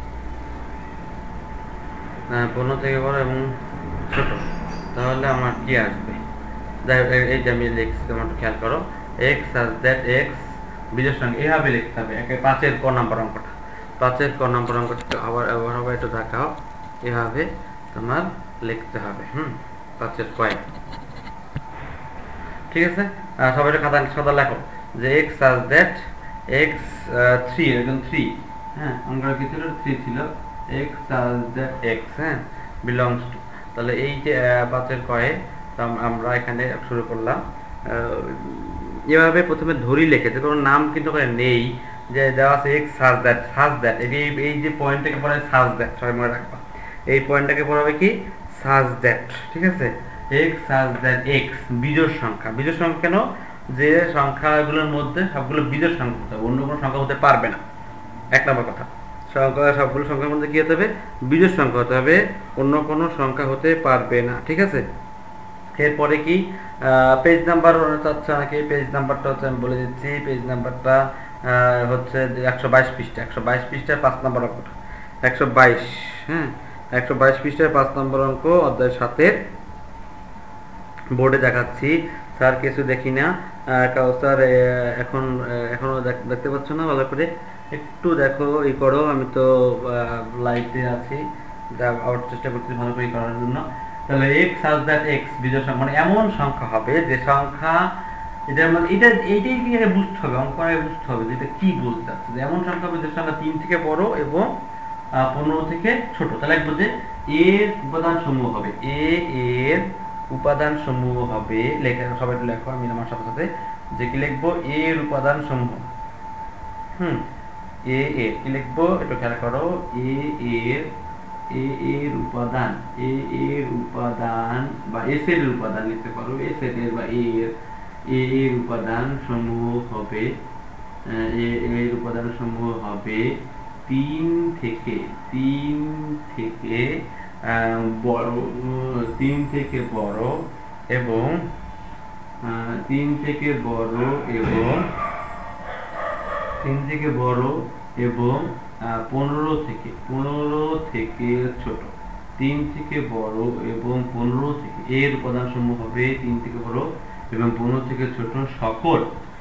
পনেরো থেকে বড় এবং ছোট, তাহলে আমার কি আসবে? যাই হোক এই যে আমি লিখছি, তোমরা একটু খেয়াল করো, এক্স আর দ্যাট এক্স বিজোড় সংখ্যা এইভাবে লিখতে হবে। একে পাঁচের ক নাম্বার অঙ্কটা, পাঁচের ক নাম্বার অঙ্কটা আবার আবার আবার একটু দেখাও, এভাবে তোমার লিখতে হবে। হুম পাঁচের কয়েক, ঠিক আছে? সবাই একটু খাতা খাতা লেখো যে এক্স আর দ্যাট এক্স থ্রি, এরকম থ্রি, হ্যাঁ অঙ্কটা কি ছিল? থ্রি ছিল। এক্স আর দ্যাট এক্স, হ্যাঁ বিলংস টু, তাহলে এই যে পাঁচের কয়ে আমরা এখানে শুরু করলাম। এভাবে প্রথমে ধরি লিখেছে, কোনো নাম কিন্তু নেই, যে দেওয়া আছে এক্স সার্চ দ্যাট, সার্চ দ্যাট, এই যে পয়েন্টটাকে পড়ে সার্চ দ্যাট, সবাই মনে রাখবা এই পয়েন্টটাকে পড়াবে কি সার্চ দ্যাট, ঠিক আছে? এক্স সার্চ দ্যাট এক্স বিজোড় সংখ্যা, বিজোড় সংখ্যা কেন? যে সংখ্যাগুলোর মধ্যে সবগুলো বিজোড় সংখ্যা হতে হবে, অন্য কোনো সংখ্যা হতে পারবে না। এক নম্বর কথা, সংখ্যা সবগুলো সংখ্যার মধ্যে কি হতে হবে? বিজোড় সংখ্যা হতে হবে, অন্য কোনো সংখ্যা হতে পারবে না, ঠিক আছে? এরপরে কি পেজ নাম্বার চাচ্ছে নাকি? পেজ নাম্বারটা হচ্ছে আমি বলে দিচ্ছি, পেজ নাম্বারটা হচ্ছে একশো বাইশ পৃষ্ঠা, একশো বাইশ পৃষ্ঠার পাঁচ নম্বর অঙ্কটা, একশো বাইশ, হ্যাঁ একশো বাইশ পৃষ্ঠার পাঁচ নম্বর অঙ্ক, অধ্যায় সাতের। বোর্ডে দেখাচ্ছি, স্যার কিছু দেখি না, স্যার এখন এখনো দেখতে পাচ্ছ না ভালো করে? একটু দেখো, ই করো, আমি তো লাইভে আছি, আবার চেষ্টা করছি ভালো করে করার জন্য। তাহলে এক্স সার্চ দ্যাট এক্স বিজোড় সংখ্যা মানে এমন সংখ্যা হবে যে সংখ্যা, এটা মানে এটা এইটাই কি বুঝতে হবে, অঙ্ক করে বুঝতে হবে যে এটা কি বলতে চাচ্ছে, যে এমন সংখ্যা হবে যে সংখ্যা তিন থেকে বড় এবং পনেরো থেকে ছোট। তাহলে লিখবো যে এর উপাদান সমূহ হবে, এ এর উপাদান সমূহ হবে, লেখা সবাই একটু লেখো, আমি আমার সাথে সাথে যে কি লিখবো, এর উপাদান সমূহ, হুম এ এর কি লিখবো একটু খেয়াল করো, এ এর এ এর উপাদান, এ এর উপাদান বা এস এর উপাদান লিখতে পারো, এস এর বা এ এর এ এর উপাদান সমূহ হবে, এ এর উপাদান সমূহ হবে তিন থেকে তিন থেকে বড়, তিন থেকে বড় এবং তিন থেকে বড় এবং তিন থেকে বড় এবং পনেরো থেকে পনেরো থেকে ছোট, তিন থেকে বড় এবং পনেরো থেকে, এর উপাদান সমূহ হবে তিন থেকে বড় এবং পনেরো থেকে ছোট সকল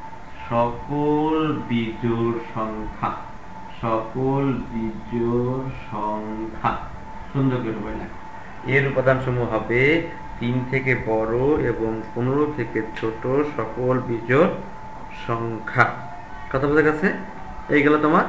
সকল বিজোড় সংখ্যা, সকল বিজোড় সংখ্যা, সুন্দর করে সবাই লেখো, এর উপাদান সমূহ হবে তিন থেকে বড় এবং পনেরো থেকে ছোট সকল বিজোড় সংখ্যা। কথা বোঝা গেছে? এইগুলো তোমার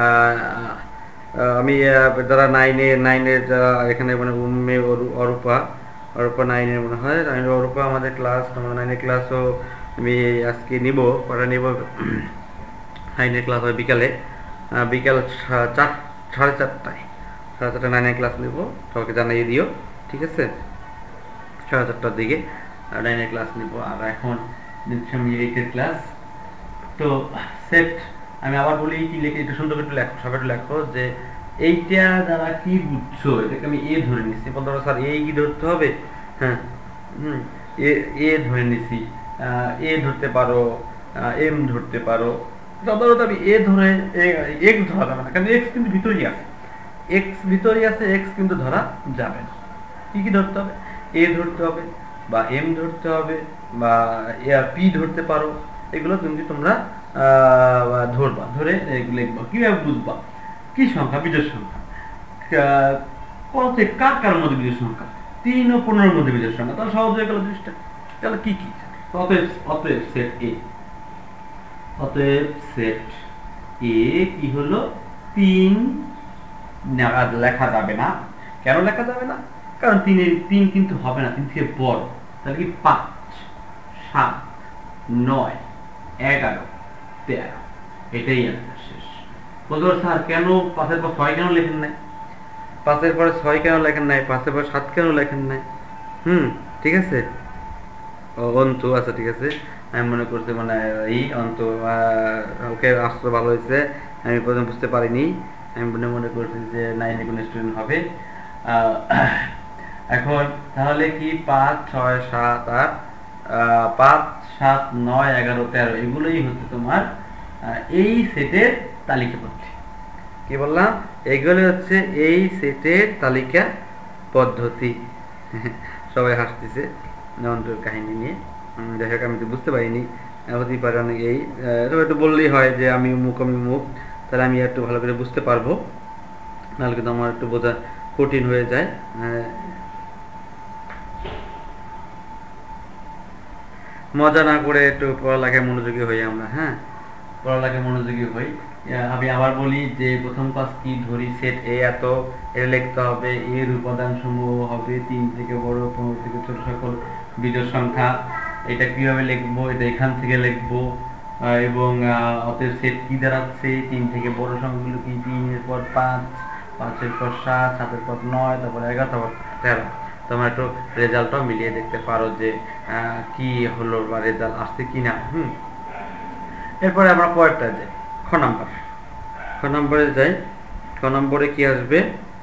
আমি যারা নাইনে নাইনের যারা এখানে মানে উম্মে অরূপা অরূপা নাইনের মনে হয়, অরূপা আমাদের ক্লাস, আমাদের নাইনের ক্লাসও আমি আজকে নিব, পরে নিব, নাইনের ক্লাস হয় বিকালে, বিকাল চার সাড়ে চারটায়, সাড়ে চারটায় নাইনের ক্লাস নেব, সবাইকে জানিয়ে দিও, ঠিক আছে? সাড়ে চারটার দিকে নাইনের ক্লাস নিব। আর এখন নিচ্ছি আমি এইটের ক্লাস। তো সেট আমি আবার বলি কি লিখে, একটু সুন্দর করে লেখো, সবাই একটু লেখো যে এইটা দ্বারা কি বুঝছো, এটাকে আমি এ ধরে নিচ্ছি, বলতে পারো স্যার এই কি ধরতে হবে, হ্যাঁ হুম এ এ ধরে নিচ্ছি, এ ধরতে পারো, এম ধরতে পারো, সাধারণত আমি এ ধরে এক্স ধরা যাবে না, কারণ এক্স কিন্তু ভিতরেই আছে, এক্স ভিতরেই আছে, এক্স কিন্তু ধরা যাবে না। কি কি ধরতে হবে? এ ধরতে হবে বা এম ধরতে হবে বা পি ধরতে পারো। এগুলো কিন্তু তোমরা ধরবা, ধরে লিখবা। কিভাবে বুঝবা কি সংখ্যা বিজোড় সংখ্যা? কত কার কার মধ্যে বিজোড় সংখ্যা? তিন ও পনেরোর মধ্যে বিজোড় সংখ্যা। তাহলে সহজ হয়ে গেল জিনিসটা। তাহলে কি কি? অতএব অতএব সেট এ, অতএব সেট এ কি হলো? তিন লেখা যাবে না। কেন লেখা যাবে না? কারণ তিনের তিন কিন্তু হবে না, তিন থেকে বড়। তাহলে কি পাঁচ, সাত, নয়, এগারো, তেরো, এটাই আছে শেষ। বলতে স্যার কেন পাঁচের পর ছয় কেন লেখেন নাই? পাঁচের পরে ছয় কেন লেখেন নাই? পাঁচের পর সাত কেন লেখেন নাই? হুম, ঠিক আছে। অন্তু আচ্ছা ঠিক আছে, আমি মনে করছি মানে এই অন্ত ওকে আসতে ভালো হয়েছে, আমি প্রথম বুঝতে পারিনি। আমি মনে মনে করছি যে নাইনে কোনো স্টুডেন্ট হবে। এখন তাহলে কি পাঁচ, ছয়, সাত, আট, পাঁচ, সাত, নয়, এগারো, তেরো এগুলোই হচ্ছে তোমার এই সেটের তালিকা পদ্ধতি। কি বললাম? এগুলো হচ্ছে এই সেটের তালিকা পদ্ধতি। সবাই হাসতেছে অন্তর কাহিনী নিয়ে। দেখা যাক, আমি তো বুঝতে পারিনি, হতেই পারে অনেক এই একটু বললেই হয় যে আমি মুখ আমি মুখ, তাহলে আমি একটু ভালো করে বুঝতে পারবো, নাহলে কিন্তু আমার একটু বোঝা কঠিন হয়ে যায়। মজা না করে একটু পড়ালেখায় মনোযোগী হই আমরা। হ্যাঁ, পড়ালেখায় মনোযোগী হই। আমি আবার বলি যে প্রথম কাজ কি? ধরি সেট এ এত, এর লিখতে হবে এর উপাদান সমূহ হবে তিন থেকে বড়, পনেরো থেকে ছোট সকল বিজোড় সংখ্যা। এটা কিভাবে লিখবো? এটা এখান থেকে লিখবো। এবং অতএব সেট কি দাঁড়াচ্ছে? তিন থেকে বড় সংখ্যাগুলো কি? তিনের পর পাঁচ, পাঁচের পর সাত, সাতের পর নয়, তারপর এগারো, তারপর তেরো। তোমরা একটু রেজাল্টটাও মিলিয়ে দেখতে পারো যে কি হলো বা রেজাল্ট আসছে কিনা। হুম, এরপরে আমরা পরেরটা যাই, খ নাম্বার। খ নম্বরে যাই। খ নম্বরে কি আসবে?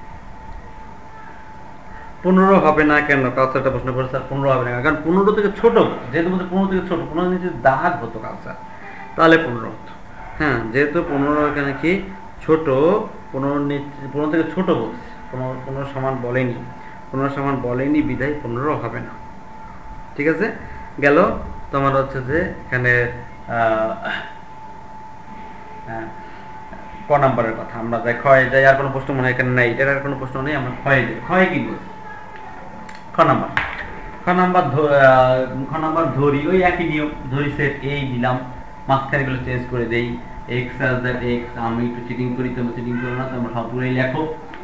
পনেরো হবে না কেন? কালচারটা প্রশ্ন করেছে। পনেরো হবে না কারণ পনেরো থেকে ছোট, যেহেতু পনেরো থেকে ছোট, পনেরো নিচে দাগ হতো কালচার, তাহলে পনেরো হতো। হ্যাঁ, যেহেতু পনেরো এখানে কি ছোট, পনেরো নিচে পনেরো থেকে ছোট বলছে, পনেরো পনেরো সমান বলেনি, পনেরো সমান বলেনি বিধায় পনেরো হবে না। ঠিক আছে, গেল তোমার হচ্ছে যে এখানে ক নাম্বারের কথা। আমরা যাই ক্ষয়ে যাই, আর কোনো প্রশ্ন মনে হয় এখানে নাই, এটার আর কোনো প্রশ্ন নেই, আমরা ক্ষয়ে যাই। ক্ষয়ে কি বলছি? খ নাম্বার খ নাম্বার খ নাম্বার ধরি, ওই একই নিয়ম, ধরি সেট এই দিলাম, মাঝখানে গুলো চেঞ্জ করে দেই। এক্স as that x, আমি একটু চিটিং করি, তোমরা চিটিং করো না, তোমরা সবগুলোই লেখো।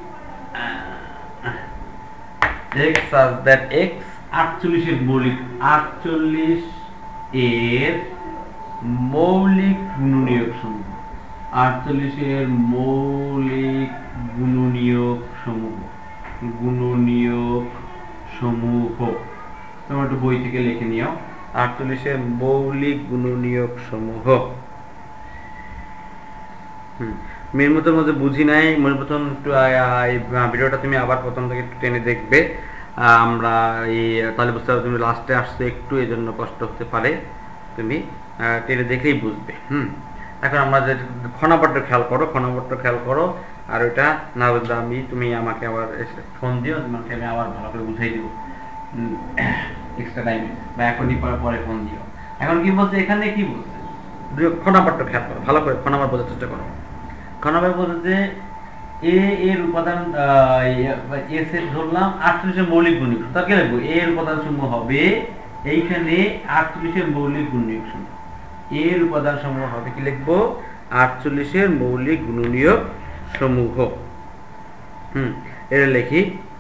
x as that x আটচল্লিশের মৌলিক, আটচল্লিশ এর মৌলিক গুণনীয়ক সমূহ, আটচল্লিশের মৌলিক গুণনীয়ক সমূহ, গুণনীয়ক সমূহ তোমরা একটু বই থেকে লিখে নিও। আটচল্লিশের মৌলিক গুণনীয়ক সমূহ। হুম, মেয়ের মতোর মধ্যে বুঝি নাই, মনে প্রথম একটু ভিডিওটা তুমি আবার প্রথম থেকে একটু টেনে দেখবে। আমরা এই তাহলে বুঝতে পারবে, তুমি লাস্টে আসছো একটু, এই জন্য কষ্ট হতে পারে, তুমি টেনে দেখেই বুঝবে। হুম, এখন আমরা যে খ নাম্বারটা খেয়াল করো, খ নাম্বারটা খেয়াল করো। আর ওইটা না বুঝলে আমি তুমি আমাকে আবার ফোন দিও, তোমাকে আমি আবার ভালো করে বুঝাই দিব এক্সট্রা টাইমে, বা এখনই পরে পরে ফোন দিও। এখন কি বলছে এখানে? কি বলছে? খ নাম্বারটা খেয়াল করো ভালো করে, খ নাম্বার বোঝার চেষ্টা করো। খ নাম্বার বলছে যে এ এর উপাদান, এ সেট ধরলাম আটচল্লিশের মৌলিক গুণনীয়ক, তার কি লিখবো? এর উপাদান সমূহ হবে এইখানে আটচল্লিশের মৌলিক গুণনীয়ক সমূহ, এর উপাদান সমূহ হবে কি লিখবো? আটচল্লিশের মৌলিক গুণনীয়ক সমূহ। হুম, এটা লিখি।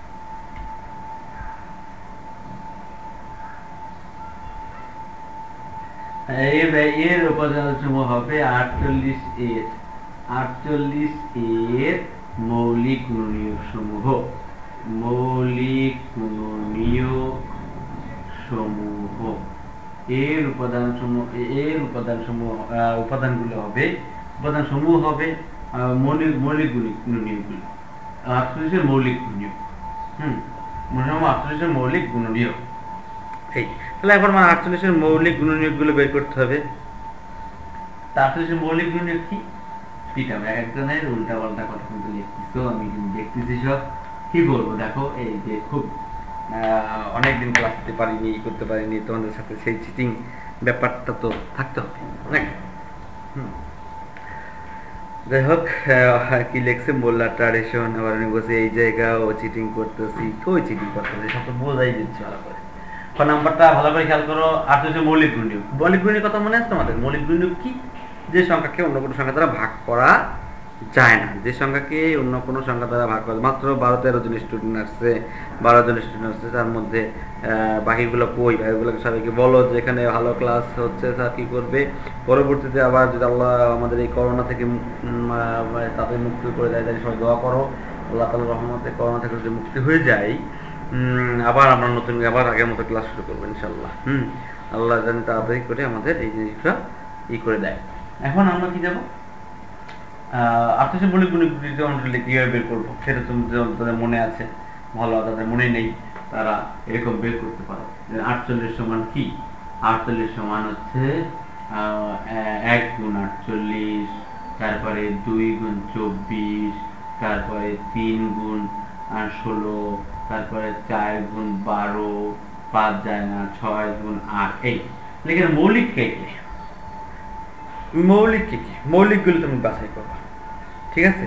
এর উপাদান সমূহ হবে আটচল্লিশ এর, আটচল্লিশ এর মৌলিক গুণনীয়ক সমূহ, মৌলিক গুণনীয়ক সমূহ। এর উপাদান সমূহ, এর উপাদান সমূহ উপাদানগুলো হবে, উপাদান সমূহ হবে মৌলিক মৌলিক গুণনীয়কগুলো, আটচল্লিশের মৌলিক গুণনীয়ক। হুম, আটচল্লিশের মৌলিক গুণনীয়ক। এই তাহলে এখন আমার আটচল্লিশের মৌলিক গুণনীয়ক গুলো বের করতে হবে। আটচল্লিশের মৌলিক গুণনীয়ক কি? একজনের উল্টা পাল্টা কথা কিন্তু লিখতেছো, আমি কিন্তু দেখতেছি সব। কি বলবো দেখো, এই যে খুব অনেকদিন ক্লাস দিতে পারিনি, ই করতে পারিনি, তোমাদের সাথে সেই চিটিং ব্যাপারটা তো থাকতে হবে নাকি? যাই হোক, কি লেখছে মোল্লা ট্রাডিশন, আবার আমি বলছি এই জায়গা ও চিটিং করতেছি, কই চিটিং করতেছি, সব তো বোঝাই দিচ্ছে ভালো করে। খ নাম্বারটা ভালো করে খেয়াল করো, আর হচ্ছে মৌলিক গুণনীয়ক। মৌলিক গুণনীয়ক কথা মনে আছে তোমাদের? মৌলিক গুণনীয়ক কি? যে সংখ্যাকে অন্য কোনো সংখ্যা দ্বারা ভাগ করা যায় না, যে সংখ্যাকে অন্য কোনো সংখ্যা দ্বারা ভাগ করা, মাত্র বারো তেরো জন স্টুডেন্ট আসছে, বারো জন স্টুডেন্ট আসছে, তার মধ্যে বাকিগুলো কই, বাকিগুলোকে সবাইকে বলো যে এখানে ভালো ক্লাস হচ্ছে, স্যার কি করবে। পরবর্তীতে আবার যদি আল্লাহ আমাদের এই করোনা থেকে তাদের মুক্তি করে দেয়, তাই সবাই দোয়া করো, আল্লাহ তাআলার রহমতে করোনা থেকে যদি মুক্তি হয়ে যায়, আবার আমরা নতুন আবার আগের মতো ক্লাস শুরু করবো ইনশাল্লাহ। হুম, আল্লাহ জানি তাড়াতাড়ি করে আমাদের এই জিনিসটা ই করে দেয়। এখন আমরা কি যাবো, আটত্রিশ মৌলিক গুণনীয়ক আমরা কিভাবে বের করবো, সেটা তোমাদের মনে আছে, ভালো তাদের মনে নেই, তারা এরকম বের করতে পারো। আটচল্লিশ সমান কি? আটচল্লিশ সমান হচ্ছে এক গুণ আটচল্লিশ, তারপরে দুই গুণ চব্বিশ, তারপরে তিন গুণ ষোলো, তারপরে চার গুণ বারো, পাঁচ যায় না, ছয় গুণ আট। এই লেখেন মৌলিক কে কে, মৌলিক কে কে, মৌলিক গুলো তুমি বাছাই করবা, ঠিক আছে?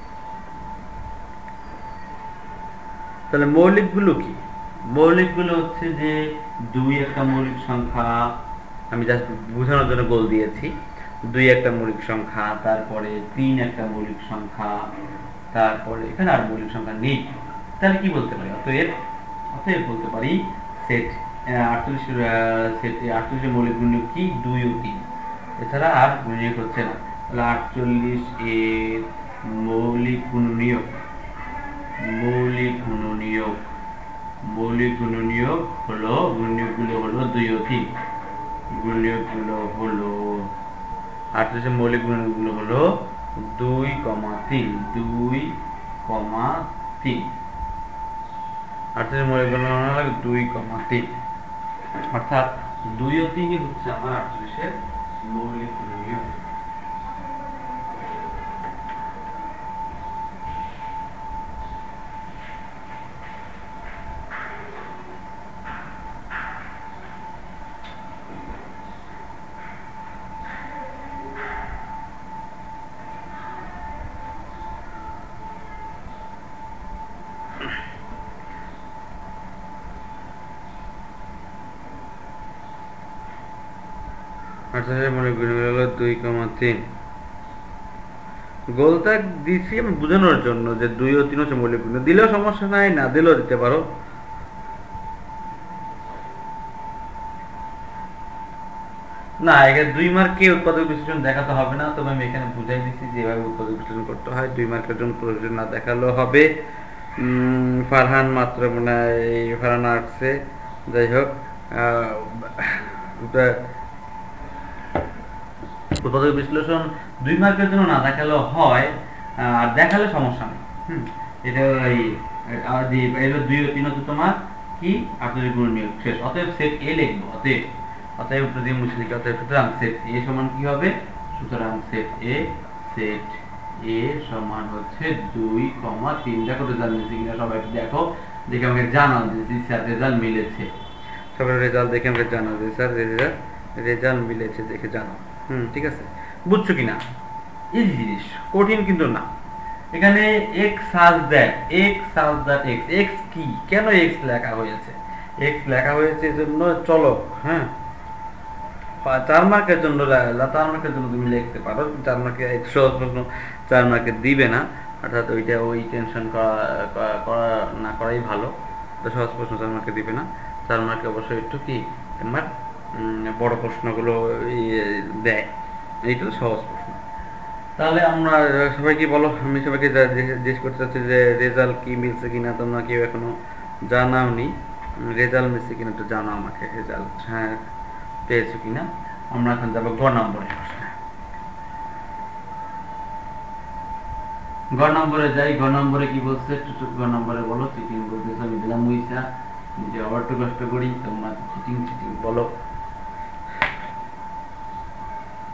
তাহলে মৌলিক গুলো কি? মৌলিক গুলো হচ্ছে যে দুই একটা মৌলিক সংখ্যা, আমি জাস্ট বোঝানোর জন্য গোল দিয়েছি, দুই একটা মৌলিক সংখ্যা, তারপরে তিন একটা মৌলিক সংখ্যা, তারপরে এখানে আর মৌলিক সংখ্যা নেই। তাহলে কি বলতে পারি? অতএব অতএব বলতে পারি সেট আটচল্লিশ সেট আটচল্লিশের মৌলিক গুণনীয়ক কি? দুই ও তিন, এছাড়া আর গুণনীয়ক হচ্ছে না। তাহলে আটচল্লিশ এর মৌলিক গুণনীয়ক, মৌলিক গুণনীয়ক মৌলিক গুণনীয়ক হলো, গুণনীয়কগুলো হলো দুই ও তিন, গুণনীয়কগুলো হলো আটত্রিশের মৌলিক গুণনীয়কগুলো হলো দুই কমা তিন, দুই কমা তিন, আটত্রিশের মৌলিক গুণনীয়ক হলো দুই কমা তিন, অর্থাৎ দুই ও তিনই হচ্ছে আমার আটত্রিশের মৌলিক গুণনীয়ক। দুই কমা তিন গোলটা দিচ্ছি আমি বোঝানোর জন্য যে দুই ও তিন হচ্ছে মৌলিক গুণ, দিলেও সমস্যা নাই, না দিলেও দিতে পারো। না, এখানে দুই মার্কে উৎপাদক বিশ্লেষণ দেখাতে হবে না, তবে আমি এখানে বুঝাই দিচ্ছি যেভাবে উৎপাদক বিশ্লেষণ করতে হয়। দুই মার্কের জন্য প্রয়োজন না দেখালেও হবে। ফারহান মাত্র মনে হয় ফারহান আসছে, যাই হোক উৎপাদক বিশ্লেষণ দুই মার্কের জন্য না দেখালেও হয়, আর দেখালে সমস্যা নেই। হম এটা এলো দুই ও তিন হচ্ছে তোমার কি আটচল্লিশ গুণনীয়ক শেষ। অতএব সেট এ লিখবো, অতএব অতএব যদি মুছে লিখি, অতএব সুতরাং সেট এ সমান কি হবে? সুতরাং সেট এ সেট এ সমান হচ্ছে দুই কমা তিন। দেখো রেজাল্ট মিলছে কিনা সবাই একটু দেখো, দেখে আমাকে জানাও যে স্যার রেজাল্ট মিলেছে। সবার রেজাল্ট দেখে আমাকে জানাও যে স্যার রেজাল্ট রেজাল্ট মিলেছে, দেখে জানাও। হুম, ঠিক আছে, বুঝছো কিনা? ইজি জিনিস, কঠিন কিন্তু না। এখানে x such that, x such that x, x কি, কেন এক্স লেখা হয়েছে? এক্স লেখা হয়েছে জন্য চলক। হ্যাঁ, চার মার্কের জন্য, চার মার্কের জন্য তুমি লিখতে পারো, চার মার্কে সহজ প্রশ্ন চার মার্কে দিবে না, অর্থাৎ ওইটা ওই টেনশন করা না করাই ভালো। সহজ প্রশ্ন চার মার্কে দিবে না, চার মার্কে অবশ্যই একটু কি তোমার বড় প্রশ্নগুলো দেয়, এইটা সহজ প্রশ্ন। তাহলে আমরা সবাইকে বলো, আমি সবাইকে জিজ্ঞেস করতে চাচ্ছি যে রেজাল্ট কি মিলছে কিনা, তোমরা কেউ এখনো জানাওনি, রেজাল্ট মিলছে কিনা একটু জানাও আমাকে, রেজাল্ট হ্যাঁ পেয়েছো কিনা। আমরা এখন যাবো গ নম্বরে। গ নম্বরে যাই, গ নম্বরে কি বলছে গ নম্বরে বলো। চিটিং বলতেছে, আমি দিলাম মুইসা, নিজে আবার একটু কষ্ট করি, তোমরা চিটিং চিটিং বলো।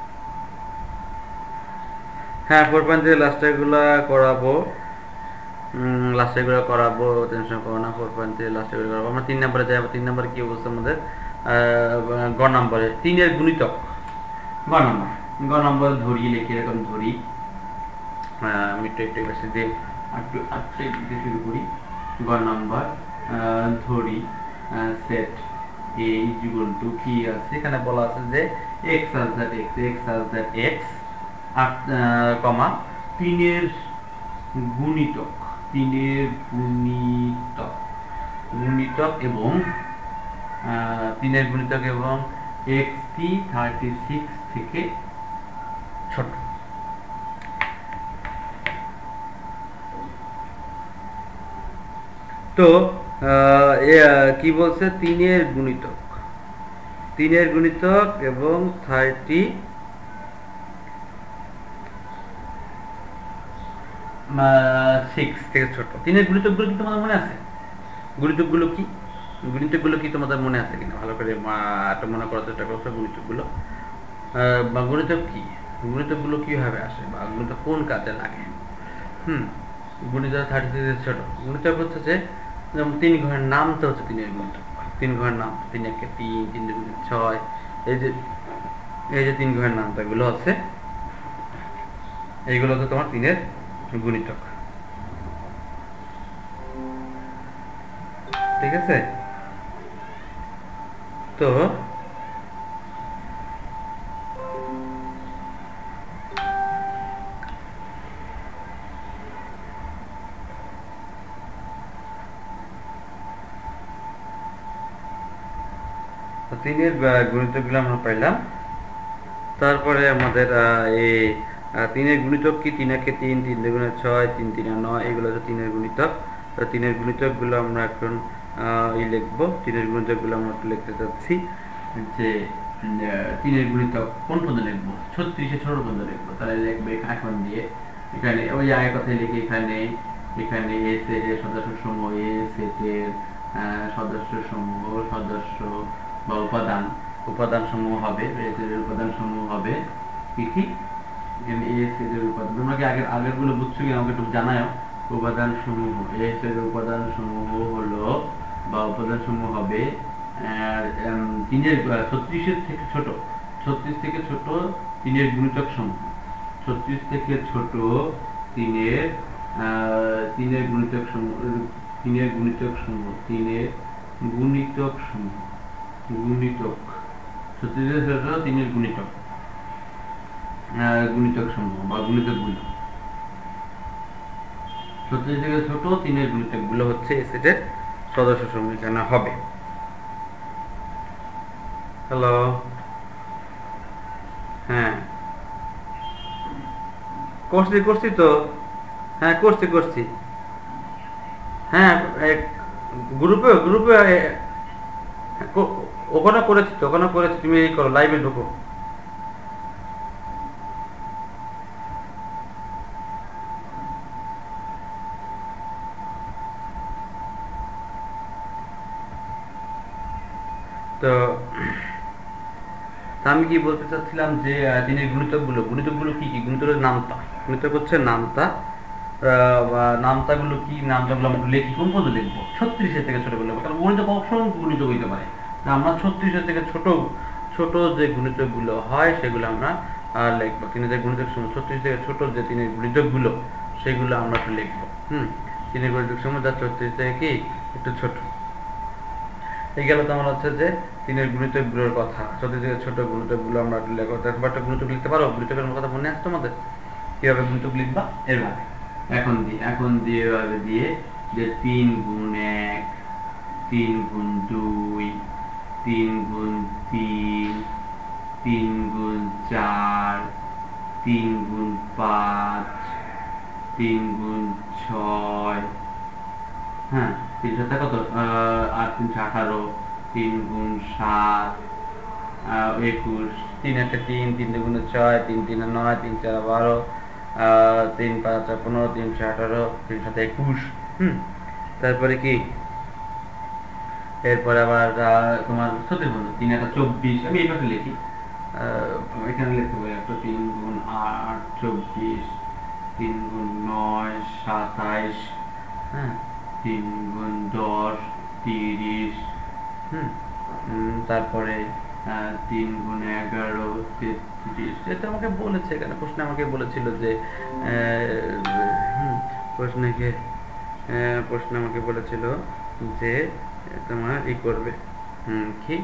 হ্যাঁ, ফোর পয়েন্ট থ্রি লাস্ট গুলা করাবো, লাস্টে এগুলো করাবো, টেনশন করো না। ফোর পয়েন্ট থ্রি লাস্টে এগুলো করাবো। আমরা তিন নম্বরে যাই। তিন নম্বরে কি অবস্থা আমাদের? গ নম্বরে তিনের গুণিতক। গ নম্বর গ নম্বর ধরি লিখি, এরকম ধরি। আমি একটু একটু বেশি দিয়ে একটু আচ্ছা দিয়ে শুরু করি। গ নম্বর ধরি সেট এ ইকুয়াল টু কি আছে, এখানে বলা আছে যে x such that x x such that x কমা তিনের গুণিতক তিনের গুণিতক গুণিতক এবং তিনের গুণিতক এবং এক্স টি থার্টি সিক্স থেকে ছোট। তো কি বলছে? তিনের গুণিতক তিনের গুণিতক এবং থার্টি সিক্স থেকে ছোট। তিনের গুণিতকগুলো কি তোমাদের মনে আছে? গুণিতকগুলো কি গুণিতকগুলো কি তোমাদের মনে আছে কিনা? ভালো করে একটা মনে করার চেষ্টা করছো। গুণিতকগুলো বা গুণিতক কি গুণিতকগুলো কিভাবে আসে বা গুণিতক কোন কাজে লাগে? হুম গুণিতক থার্টি সিক্স ছোট। গুণিতক হচ্ছে যে যেমন তিন ঘরের নাম তো হচ্ছে তিনের গুণিতক। তিন ঘরের নাম, তিন একে তিন, তিন দুগুণে ছয়, এই যে এই যে তিন ঘরের নামটা এগুলো হচ্ছে এইগুলো হচ্ছে তোমার তিনের গুণিতক। ঠিক আছে? তো তিনের গুণিতকগুলো আমরা পাইলাম। তারপরে আমাদের এই তিনের গুণিতক কি? তিন একে তিন, তিন দুগুণে ছয়, তিন তিনে নয়, এগুলো হচ্ছে তিনের গুণিতক। তিনের গুণিতকগুলো আমরা এখন এই লিখবো। তিনের গুণিতকগুলো আমরা একটু লিখতে চাচ্ছি যে তিনের গুণিতক কোন পদে লিখবো? ছত্রিশে ছোট পদে লিখবো। তাহলে লিখবে এখন দিয়ে এখানে ওই আগের কথায় লিখে এখানে এখানে এ সেটের সদস্য সমূহ, এ সেটের সদস্য সমূহ সদস্য বা উপাদান উপাদান সমূহ হবে, এ সেটের উপাদান সমূহ হবে কি কি? এ সেটের উপাদান তোমরা কি আগের আগের গুলো বুঝছো কি? আমাকে একটু জানাও। উপাদান সমূহ এ সেটের উপাদান সমূহ হলো বা উপাদান সমূহ হবে তিনের ছত্রিশের থেকে ছোট ছত্রিশ থেকে ছোট তিনের গুণিতক সমূহ। ছত্রিশ থেকে ছোট তিনের তিনের গুণিতক সমূহ তিনের গুণিতক সমূহ তিনের গুণিতক সমূহ গুণিতক ছত্রিশ থেকে ছোট তিনের গুণিতক গুণিতক সমূহ বা গুণিতক গুলো। ছত্রিশ থেকে ছোট তিনের গুণিতক গুলো হচ্ছে এই সেটের সদস্য সমূহ এখানে হবে। হ্যালো, হ্যাঁ করছি করছি তো হ্যাঁ করছি করছি হ্যাঁ গ্রুপে গ্রুপে ওখানে করেছি তো ওখানে করেছি। তুমি এই করো, লাইভে ঢুকো। তো আমি কি বলতে চাচ্ছিলাম যে তিনের গুণিতক গুলো গুণিতক গুলো কি কি? গুণিতকের নামতা। গুণিতক হচ্ছে নামতা। নামতা গুলো কি? নামতা গুলো আমরা লিখি কোন পদে লিখবো? ছত্রিশের থেকে ছোট গুলো। কারণ গুণিতক অসংখ্য গুণিতক হইতে পারে। আমরা ছত্রিশের থেকে ছোট ছোট যে গুণিতক গুলো হয় সেগুলো আমরা লিখবো। তিনের গুণিতক সমূহ ছত্রিশ থেকে ছোট যে তিনের গুণিতক গুলো সেগুলো আমরা একটু লিখবো। হম তিনের গুণিতক সমূহ যা ছত্রিশ থেকে কি একটু ছোট। এই গেল তোমার হচ্ছে যে তিনের গুণিতক গুলোর কথা। ছত্রিশ থেকে ছোট গুণিতক গুলো আমরা একটা গুণিতক লিখতে পারো। গুণিতকের কথা মনে আছে তোমাদের? কিভাবে গুণিতক লিখবা? এভাবে এখন দিয়ে এখন দিয়ে এভাবে দিয়ে যে তিন গুণ এক, তিন গুণ দুই, তিন গুণ তিন, তিন গুণ চার, তিন গুণ পাঁচ, তিন গুণ ছয়, হ্যাঁ তিনশো কত আট তিনশো আঠারো, তিন গুণ সাত একুশ, তিন একটা তিন, তিন দুগুণে ছয়, তিন তিনে নয়, তিন চার বারো, তিন পাঁচ পনেরো, তিনশো আঠারো, তিন সাথে একুশ। হম তারপরে কি এরপরে আবার তোমার সত্যি বন্ধু তিন একটা চব্বিশ। আমি এই পাশে লিখি, এখানে লিখতে পারি একটা তিন গুণ আট চব্বিশ, তিন গুণ নয় সাতাইশ, হ্যাঁ, তিন গুণ দশ তিরিশ, হুম তারপরে তিন গুণ এগারো তেত্রিশ। এটা আমাকে বলেছে এখানে প্রশ্ন, আমাকে বলেছিল যে প্রশ্নকে প্রশ্ন আমাকে বলেছিল যে তোমার ই করবে হুম কি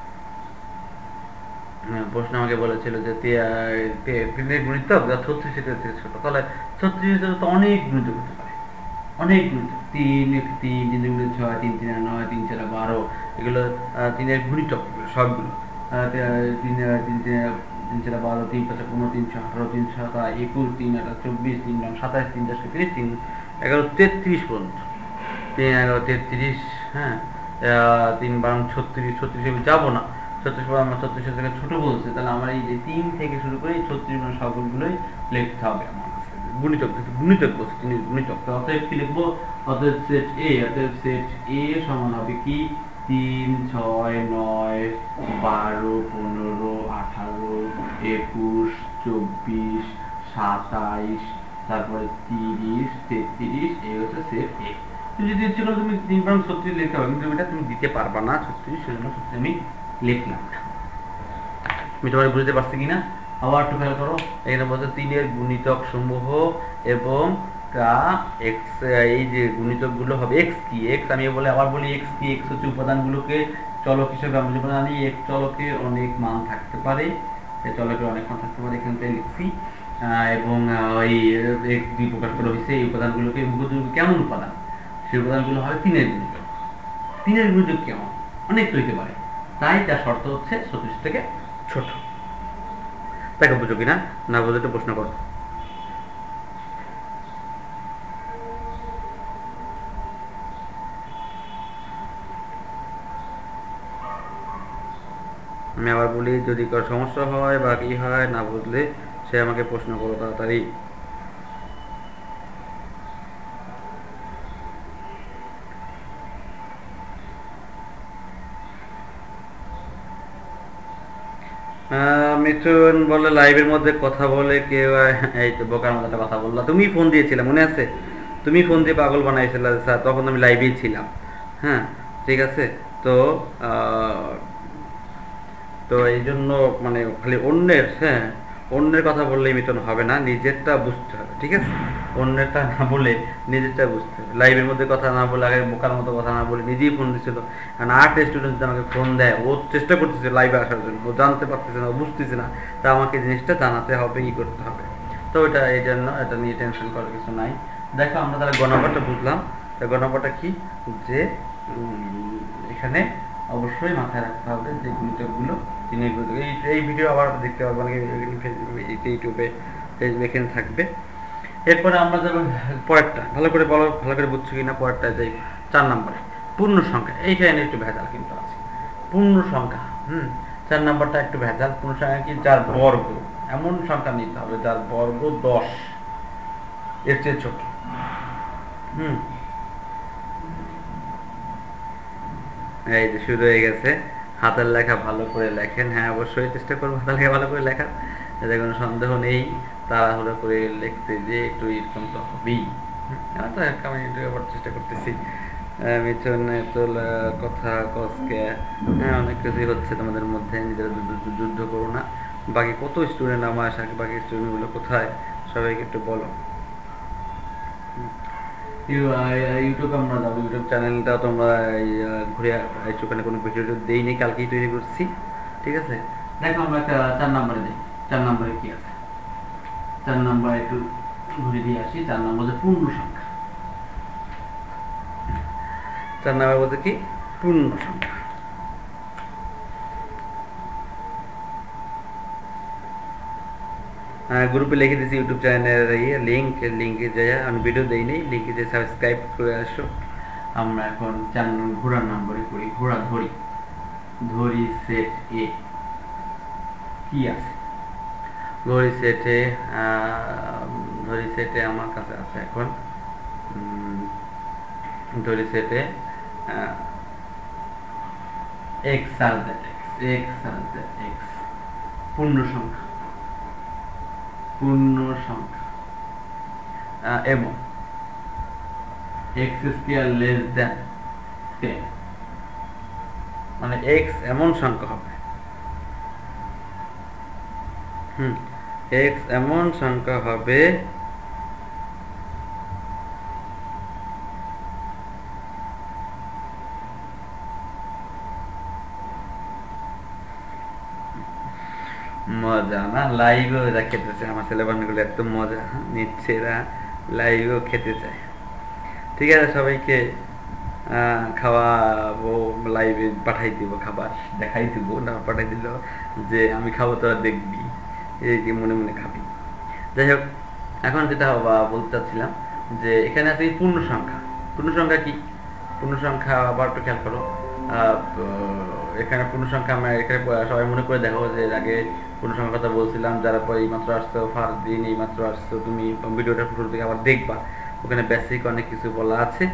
প্রশ্ন আমাকে বলেছিল যে তিনের গুণিতক ছত্রিশ থেকে ছোট, তাহলে ছত্রিশ তো অনেক গুণিতক হতে পারে, অনেক গুণিতক। তিন তিন তিন গুণিত ছয়, তিন তিন নয়, তিন চার বারো, এগুলো তিনের গুণিতক সবগুলো। তিন তিন তিন চার বারো, তিন পাঁচ পনেরো, তিন ছয় আঠারো, তিন সাত একুশ, তিন আট চব্বিশ, তিন নয় সাতাশ, তিন দশ তিরিশ, তিন এগারো তেত্রিশ পর্যন্ত। তিন এগারো তেত্রিশ, হ্যাঁ তিন বারো ছত্রিশ, ছত্রিশ আমি যাবো না, ছত্রিশ পর আমার ছত্রিশ থেকে ছোট বলছে, তাহলে আমার এই যে তিন থেকে শুরু করে ছত্রিশ মানে সবগুলোই লিখতে হবে আমার কাছে। গুণিতক গুণিতক বলছে, তিনি গুণিতক, তো অতএব কি লিখবো? অতএব সেট এ, অতএব সেট এ সমান হবে কি তিন ছয় নয় বারো পনেরো আঠারো একুশ চব্বিশ সাতাইশ, তারপরে তিরিশ তেত্রিশ, এই হচ্ছে সেট এ। তুমি যদি ইচ্ছে করো তুমি তিন বারো ছত্রিশ লিখতে হবে, কিন্তু এটা তুমি দিতে পারবা না ছত্রিশ, সেজন্য ছত্রিশ আমি লিখলাম। আমি তোমার বুঝতে পারছি কিনা আবার একটু খেয়াল করো, এখানে বলছে তিনের গুণিতক সমূহ এবং এক্স, এই যে গুণিতক গুলো হবে এক্স কি, এক্স আমি বলে আবার বলি এক্স কি, এক্স হচ্ছে উপাদানগুলোকে চলক হিসেবে আমরা যেমন জানি এক চলকে অনেক মান থাকতে পারে, চলকের অনেক মান থাকতে পারে, এখান থেকে লিখছি। এবং ওই এক্স দুই প্রকাশ করা হয়েছে, এই উপাদানগুলোকে কেমন উপাদান, সেই উপাদানগুলো হবে তিনের গুণিতক। তিনের গুণিতক কেমন, অনেক হইতে পারে, তাই তার শর্ত হচ্ছে ছত্রিশ থেকে ছোট। তাকে বুঝো কিনা, না বুঝে তো প্রশ্ন করো। আমি আবার বলি, যদি কারো সমস্যা হয় বা কি হয় না বুঝলে সে আমাকে প্রশ্ন করো তাড়াতাড়ি। মিঠুন বলে লাইভের মধ্যে কথা বলে কেউ, এই তো বোকার মতো একটা কথা বললা, তুমি ফোন দিয়েছিলে মনে আছে, তুমি ফোন দিয়ে পাগল বানাইছিলে স্যার, তখন আমি লাইভেই ছিলাম। হ্যাঁ ঠিক আছে, তো তো এই জন্য মানে খালি অন্যের, হ্যাঁ অন্যের কথা বললেই মিটন হবে না, নিজেরটা বুঝতে হবে, ঠিক আছে? অন্যেরটা না বলে নিজেরটা বুঝতে হবে। লাইভের মধ্যে কথা না বলে, আগে বোকার মতো কথা না বলে নিজেই ফোন দিচ্ছিল। কারণ আর্ট স্টুডেন্ট আমাকে ফোন দেয়, ও চেষ্টা করতেছে লাইভে আসার জন্য, ও জানতে পারতেছে না, ও বুঝতেছে না, তা আমাকে জিনিসটা জানাতে হবে, ই করতে হবে। তো এটা এই জন্য এটা নিয়ে টেনশন করার কিছু নাই। দেখো আমরা তাহলে গণনাটা বুঝলাম, তা গণনাটা কি, যে এখানে অবশ্যই মাথায় রাখতে হবে যে গুণিতকগুলো তিনের গুণিতক। এই এই ভিডিও আবার দেখতে পারবো, মানে ইউটিউবে এখানে থাকবে। এরপরে আমরা যাবো পরেরটা, ভালো করে বলো, ভালো করে বুঝছো কিনা। পরেরটা যাই চার নম্বরে পূর্ণ সংখ্যা, এইখানে একটু ভেজাল কিন্তু আছে। পূর্ণ সংখ্যা, হুম চার নম্বরটা একটু ভেজাল। পূর্ণ সংখ্যা কি, যার বর্গ, এমন সংখ্যা নিতে হবে যার বর্গ দশ এর চেয়ে ছোট। হুম এই যে শুরু হয়ে গেছে, হাতের লেখা ভালো করে লেখেন। হ্যাঁ অবশ্যই চেষ্টা করবো হাতের লেখা ভালো করে লেখার, যাতে কোনো সন্দেহ নেই। তাড়াহুড়ো করে লিখতে যে একটু এরকম তো হবেই, তো আমি আবার চেষ্টা করতেছি। মিথুন তো কথা কসকে, হ্যাঁ অনেক কিছুই হচ্ছে তোমাদের মধ্যে, নিজেরা যুদ্ধ করো না। বাকি কত স্টুডেন্ট আমার, বাকি স্টুডেন্টগুলো কোথায়, সবাইকে একটু বলো। ইউটিউব আমরা যাবো, ইউটিউব চ্যানেলটা তোমরা ঘুরে ওখানে কোনো ভিডিও দেই নেই, কালকেই তৈরি করছি, ঠিক আছে? দেখো আমরা একটা চার নম্বরে যাই। চার নম্বরে কি আছে, চার নম্বরে একটু ঘুরে দিয়ে আসি। চার নম্বর হচ্ছে পূর্ণ সংখ্যা। চার নম্বর বলতে কি, পূর্ণ সংখ্যা। গ্রুপে লিখে দিয়েছি ইউটিউব চ্যানেলের লিঙ্ক, লিঙ্কে যাই, আমি ভিডিও দেই নেই, লিঙ্কে যে সাবস্ক্রাইব করে আসো। আমরা এখন চার নম্বর ঘোড়ার নম্বরে করি। ঘোড়া ধরি, ধরি সেট এ কি আছে, ধরি সেটে ধরি সেটে আমার কাছে আছে এখন, ধরি সেটে এক্স আর দ্যাট এক্স, এক্স আর দ্যাট এক্স পূর্ণ সংখ্যা, পূর্ণ সংখ্যা এবং x square less than ten, মানে এক্স এমন সংখ্যা হবে, হুম এক্স এমন সংখ্যা হবে মজা না, লাইভও এরা খেতেছে, আমার ছেলেবানগুলো এত মজা নিচ্ছে, এরা লাইভও খেতে চায়। ঠিক আছে, সবাইকে খাওয়াবো, লাইভে পাঠাই দিব খাবার, দেখাই দিব না, পাঠাই দিল যে আমি খাবো তোরা দেখবি, এই যে মনে মনে খাবি। যাই হোক, এখন যেটা বলতে চাচ্ছিলাম যে এখানে আছে পূর্ণ সংখ্যা। পূর্ণ সংখ্যা কি? পূর্ণ সংখ্যা আবার একটু খেয়াল করো, এখানে পূর্ণ সংখ্যা আমরা এখানে সবাই মনে করে দেখো যে এর আগে পূর্ণ সংখ্যা কথা বলছিলাম, যারা পরে এই মাত্র আসতো, ফার্স্ট দিন এই মাত্র আসতো, তুমি ভিডিওটা শুরু থেকে আবার দেখবা, ওখানে বেসিক অনেক কিছু বলা আছে।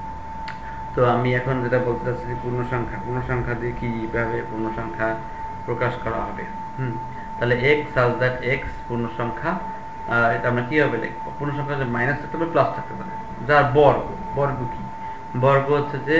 তো আমি এখন যেটা বলতে চাচ্ছি পূর্ণ সংখ্যা, পূর্ণ সংখ্যা দিয়ে কিভাবে পূর্ণ সংখ্যা প্রকাশ করা হবে। হুম তাহলে এক্স সাজ দ্যাট এক্স পূর্ণ সংখ্যা, এটা আমরা কিভাবে লিখবো? পূর্ণ সংখ্যা যে মাইনাস থাকতে পারে, প্লাস থাকতে পারে, যার বর্গ। বর্গ কি? বর্গ হচ্ছে যে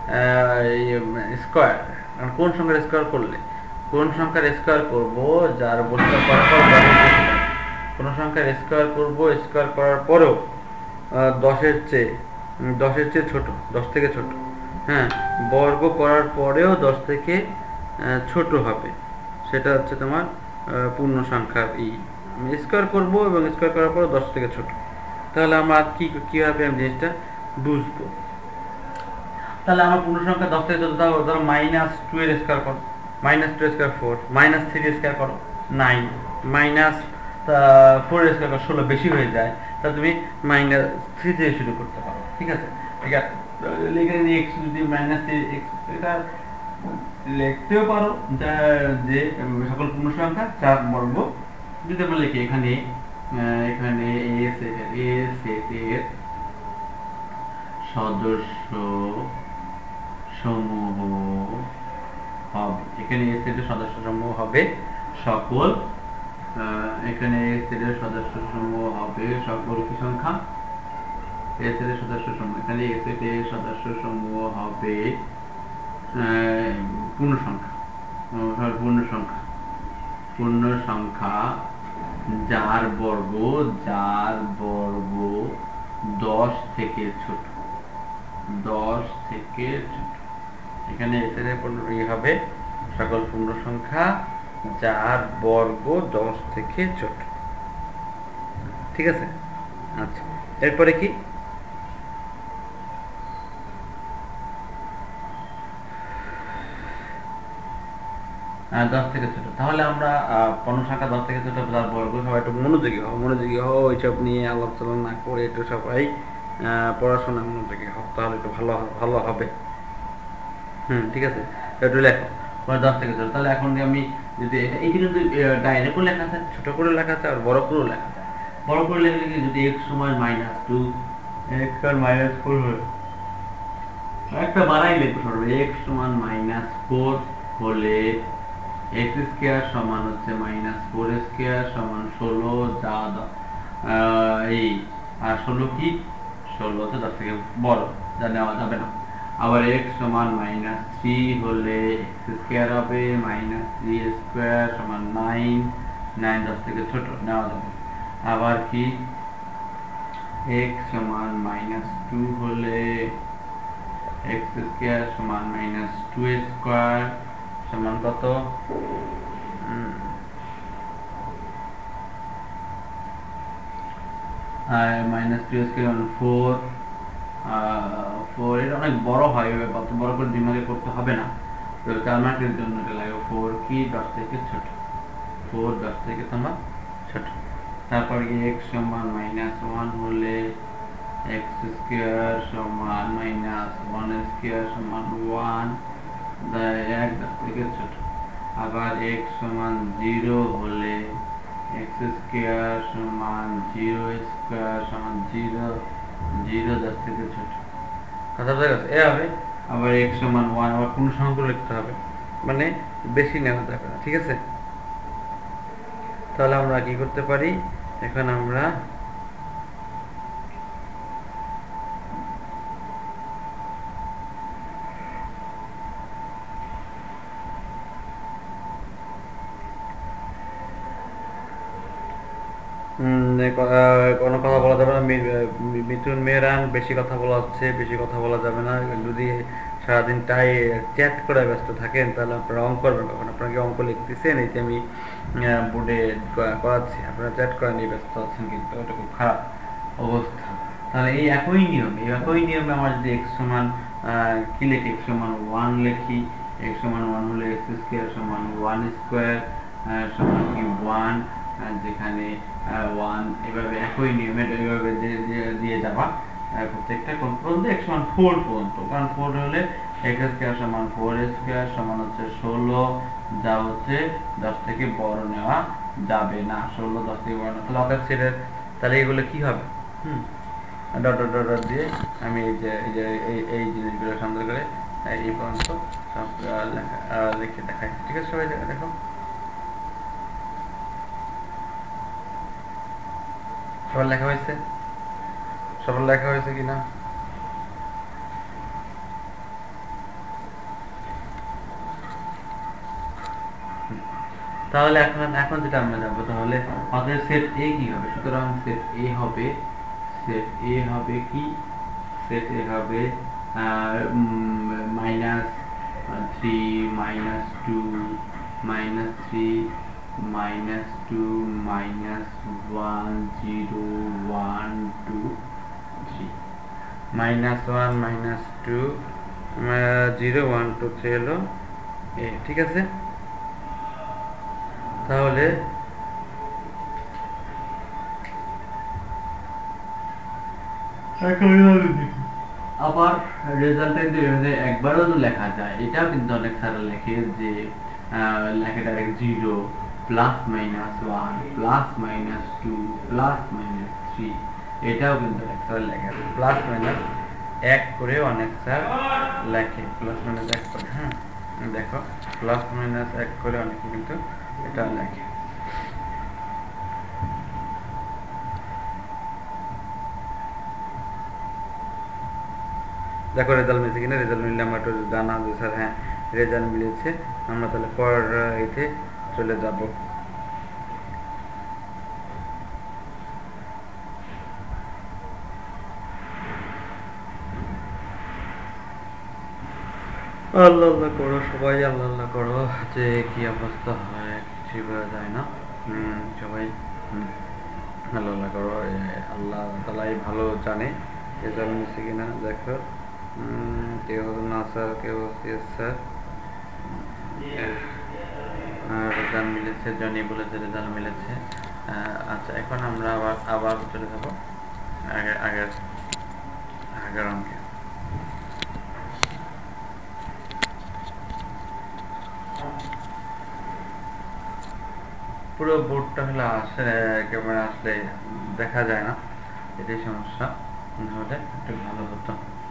স্কয়ার, কোন সংখ্যার স্কয়ার করলে, কোন সংখ্যার স্কয়ার করব যার বর্গ করার পর কোন সংখ্যার স্কয়ার করব, স্কয়ার করার পরেও দশের চেয়ে দশের চেয়ে ছোট, দশ থেকে ছোট, হ্যাঁ বর্গ করার পরেও দশ থেকে ছোট হবে, সেটা হচ্ছে তোমার পূর্ণ সংখ্যার ই স্কয়ার করব এবং স্কয়ার করার পরে দশ থেকে ছোট। তাহলে আমরা কি কিভাবে আমি জিনিসটা বুঝবো? তাহলে আমার পূর্ণ সংখ্যা দশ থেকে ছোট, ধরো মাইনাস টু এর স্কয়ার করো, minus two square four, minus three square করো নাইন, মাইনাস ফোর স্কয়ার করো ষোলো, বেশি হয়ে যায়, তাহলে তুমি মাইনাস থ্রি দিয়ে শুরু করতে পারো। ঠিক আছে, ঠিক আছে, লিখে নিয়ে এক্স যদি মাইনাস থ্রি এক্স, এটা লিখতেও পারো যে সকল পূর্ণ সংখ্যা চার বর্গ যদি আমরা লিখি, এখানে এখানে এ সেটের সদস্য সমূহ হবে, এখানে এ সেটের সদস্য সমূহ হবে সকল, এখানে এ সেটের সদস্য সমূহ হবে সকল কি সংখ্যা? এ সেটের সদস্য সমূহ, এখানে এ সেটের সদস্য সমূহ হবে পূর্ণ সংখ্যা, পূর্ণ সংখ্যা পূর্ণ সংখ্যা যার বর্গ যার বর্গ দশ থেকে ছোট, দশ থেকে ছোট, এখানে এসে হবে সকল পূর্ণ সংখ্যা যার বর্গ দশ থেকে ছোট। ঠিক আছে, আচ্ছা এরপরে কি? দশ থেকে ছোট, তাহলে আমরা পূর্ণ সংখ্যা দশ থেকে ছোট যার বর্গ, সবাই একটু মনোযোগী হও, মনোযোগী হও, ওইসব নিয়ে আলোচনা না করে একটু সবাই পড়াশোনা মনোযোগী হও, তাহলে একটু ভালো ভালো হবে। হুম ঠিক আছে, একটু লেখো দশ থেকে ছোট। তাহলে এখন আমি যদি এইখানে যদি ডাইরেক্ট লেখা আছে, ছোট করে লেখা আছে, আর বড় করেও লেখা আছে। বড় করে লিখলে কি, যদি এক্স সমান মাইনাস টু, এক্স আর মাইনাস ফোর হলে একটা বাড়াই লিখবো, সরবে এক্স সমান মাইনাস ফোর হলে এক্স স্কয়ার সমান হচ্ছে মাইনাস ফোর স্কয়ার সমান ষোলো, যা এই আর ষোলো কি, ষোলো হচ্ছে দশ থেকে বড়, যা নেওয়া যাবে না। আবার এক্স সমান মাইনাস থ্রি হলে এক্স স্কয়ার হবে মাইনাস থ্রি স্কয়ার সমান নাইন, নাইন দশ থেকে ছোট, নেওয়া যাবে। আবার কি এক্স সমান মাইনাস টু হলে এক্স স্কয়ার সমান মাইনাস টু স্কয়ার সমান কত, minus two square four, four এটা অনেক বড় হয়, কত বড় করে দিমাগে করতে হবে না, তো কালমার্কের জন্য এটা লাগে ফোর কি দশ থেকে ছোট, ফোর দশ থেকে তোমার ছোট। তারপর এক্স সমান মাইনাস ওয়ান হলে এক্স স্কয়ার সমান মাইনাস ওয়ান স্কয়ার সমান ওয়ান, এক দশ থেকে ছোট। আবার এক্স সমান জিরো হলে এক্স স্কয়ার সমান জিরো স্কয়ার সমান জিরো, জিরো দশ থেকে ছোট, কথা বোঝা গেছে? এ হবে। আবার এক্স সমান ওয়ান, আবার কোন সংখ্যা লিখতে হবে, মানে বেশি নেওয়া যাবে না। ঠিক আছে, তাহলে আমরা কি করতে পারি, এখন আমরা কোনো কথা বলা যাবে না। মিথুন মেহরান বেশি কথা বলা হচ্ছে, বেশি কথা বলা যাবে না। যদি সারাদিন টাই চ্যাট করে ব্যস্ত থাকেন তাহলে আপনারা অঙ্ক করবেন কখন? আপনারা কি অঙ্ক লিখতেছেন? এই যে আমি বোর্ডে করাচ্ছি, আপনারা চ্যাট করে নিয়ে ব্যস্ত আছেন, কিন্তু এটা খুব খারাপ অবস্থা। তাহলে এই একই নিয়ম, এই একই নিয়মে আমার যদি এক্স সমান কি লিখি, এক্স সমান ওয়ান লিখি, এক্স সমান ওয়ান হলে এক্স স্কোয়ার সমান ওয়ান স্কোয়ার সমান কি ওয়ান, যেখানে ওয়ান এভাবে একই নিয়মে এইভাবে দিয়ে যাবা প্রত্যেকটা কোন পর্যন্ত এক্স সমান ফোর পর্যন্ত। কারণ ফোর হলে এক্স স্কোয়ার সমান ফোর স্কোয়ার সমান হচ্ছে ষোলো, যা হচ্ছে দশ থেকে বড় নেওয়া যাবে না। ষোলো দশ থেকে বড় না, তাহলে অতএব সেটের তাহলে এগুলো কি হবে? হুম ডট ডট ডট দিয়ে আমি এই যে এই যে এই জিনিসগুলো সুন্দর করে এই পর্যন্ত সব লেখা লিখে দেখাই। ঠিক আছে সবাই দেখো, সবার লেখা হয়েছে? সবার লেখা হয়েছে কিনা? তাহলে এখন এখন যেটা আমরা যাবো, তাহলে আমাদের সেট এ কি হবে? সুতরাং সেট এ হবে, সেট এ হবে কি, সেট এ হবে minus three minus two minus three minus two minus one zero one two three, minus one minus two zero one two three হলো এ। ঠিক আছে, তাহলে আবার রেজাল্টে একবারও তো লেখা যায়, এটাও কিন্তু অনেক সারা লেখে যে লেখে direct zero plus minus one plus minus two plus minus three, এটাও কিন্তু অনেক স্যার লেখে। প্লাস মাইনাস এক করে অনেক স্যার লেখে, প্লাস মাইনাস এক করে। হ্যাঁ দেখো, প্লাস মাইনাস এক করে অনেকে কিন্তু এটা লেখে। দেখো রেজাল্ট মিলেছে কিনা, রেজাল্ট মিললে আমরা একটু জানা যে স্যার হ্যাঁ রেজাল্ট মিলেছে। আমরা তাহলে পরের এতে চলে যাব। আল্লাহ আল্লাহ করো সবাই, আল্লাহ আল্লাহ করো, যে কি অবস্থা হয় কিছু বোঝা যায় না। হম সবাই আল্লাহ আল্লাহ করো, আল্লাহ তালাই ভালো জানে রেজাল্ট মিলেছে কিনা। দেখো কেউ না স্যার, কেউ স্যার রেজাল্ট মিলেছে, জনি বলেছে রেজাল্ট মিলেছে। আচ্ছা এখন আমরা আবার আবার চলে যাবো আগের আগের আগের অঙ্কে। পুরো বোর্ডটা হলে আসে ক্যামেরা আসলে দেখা যায় না, এটাই সমস্যা, নাহলে একটু ভালো হতো।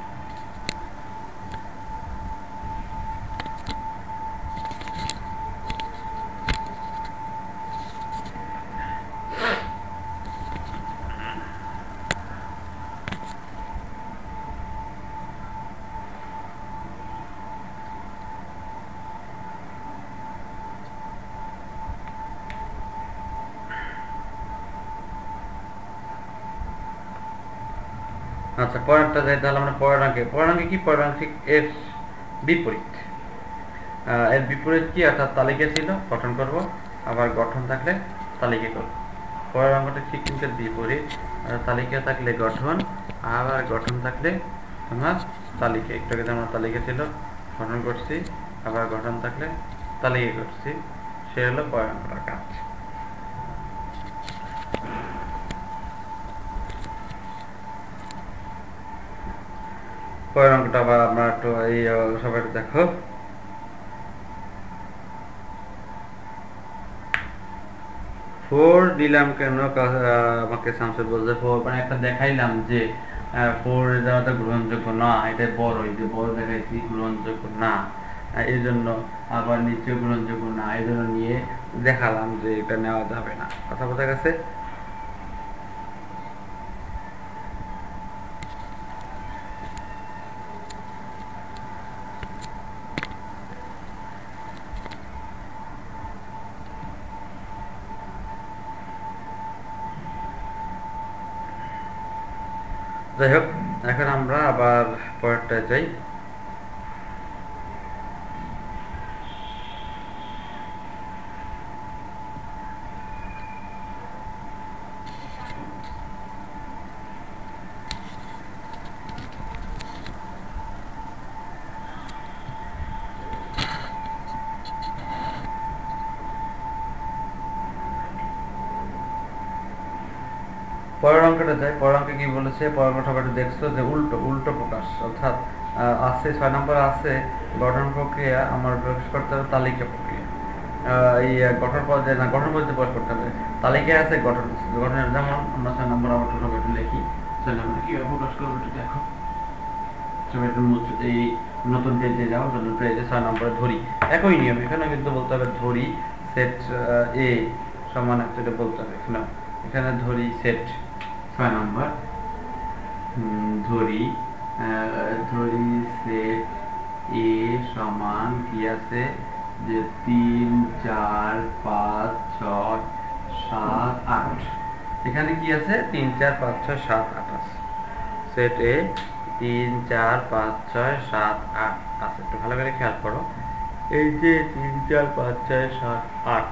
আচ্ছা পরেরটা যাই, তাহলে আমরা পরের অঙ্কে, পরের অঙ্কে কি, পরের অঙ্কে এর বিপরীত, এর বিপরীত কি, অর্থাৎ তালিকা ছিল গঠন করব, আবার গঠন থাকলে তালিকা করব। পরের অঙ্কটা ঠিক কিন্তু বিপরীত, তালিকা থাকলে গঠন, আবার গঠন থাকলে তোমার তালিকা। একটু আগে আমরা তালিকা ছিল গঠন করছি, আবার গঠন থাকলে তালিকা করছি, সে হলো পরের অঙ্কটার কাজ। পরের অঙ্কটা আবার আমরা একটু এই সবাই দেখো, ফোর দিলাম কেন, আমাকে শামসুল বলছে ফোর, মানে একটা দেখাইলাম যে ফোর রেজাল্টটা গ্রহণযোগ্য না, এটা বড়, এই যে বড় দেখাইছি গ্রহণযোগ্য না, এই জন্য আবার নিচেও গ্রহণযোগ্য না, এই জন্য নিয়ে দেখালাম যে এটা নেওয়া যাবে না। কথা বোঝা গেছে? যাই হোক, এখন আমরা আবার পরেরটায় যাই। পরের অঙ্কটা যাই। পরের অঙ্কে কি বলেছে? পরের অঙ্কটা আবার দেখছো যে উল্টো উল্টো প্রকাশ, অর্থাৎ আছে ছয় নম্বর আছে গঠন প্রক্রিয়া, আমার প্রকাশ করতে হবে তালিকা প্রক্রিয়া। এই গঠন পর্যায়ে না, গঠন পর্যায়ে প্রকাশ করতে হবে, তালিকায় আছে গঠন গঠনের। যেমন আমরা ছয় নম্বর আবার সবাই একটু লিখি, ছয় নম্বর কিভাবে প্রকাশ করবো একটু দেখো। সবাই একটু এই নতুন পেজে যাও, নতুন পেজে ছয় নম্বরে ধরি, একই নিয়ম এখানে কিন্তু বলতে হবে ধরি সেট এ সমান একটা বলতে হবে। এখানে এখানে ধরি সেট ছয় নম্বর ধরি ধরি সেট এ সমান কি আছে যে তিন চার পাঁচ ছয় সাত আট। এখানে কি আছে? তিন চার পাঁচ ছয় সাত আট আছে। সেট এ তিন চার পাঁচ ছয় সাত আট আছে। একটু ভালো করে খেয়াল করো, এই যে তিন চার পাঁচ ছয় সাত আট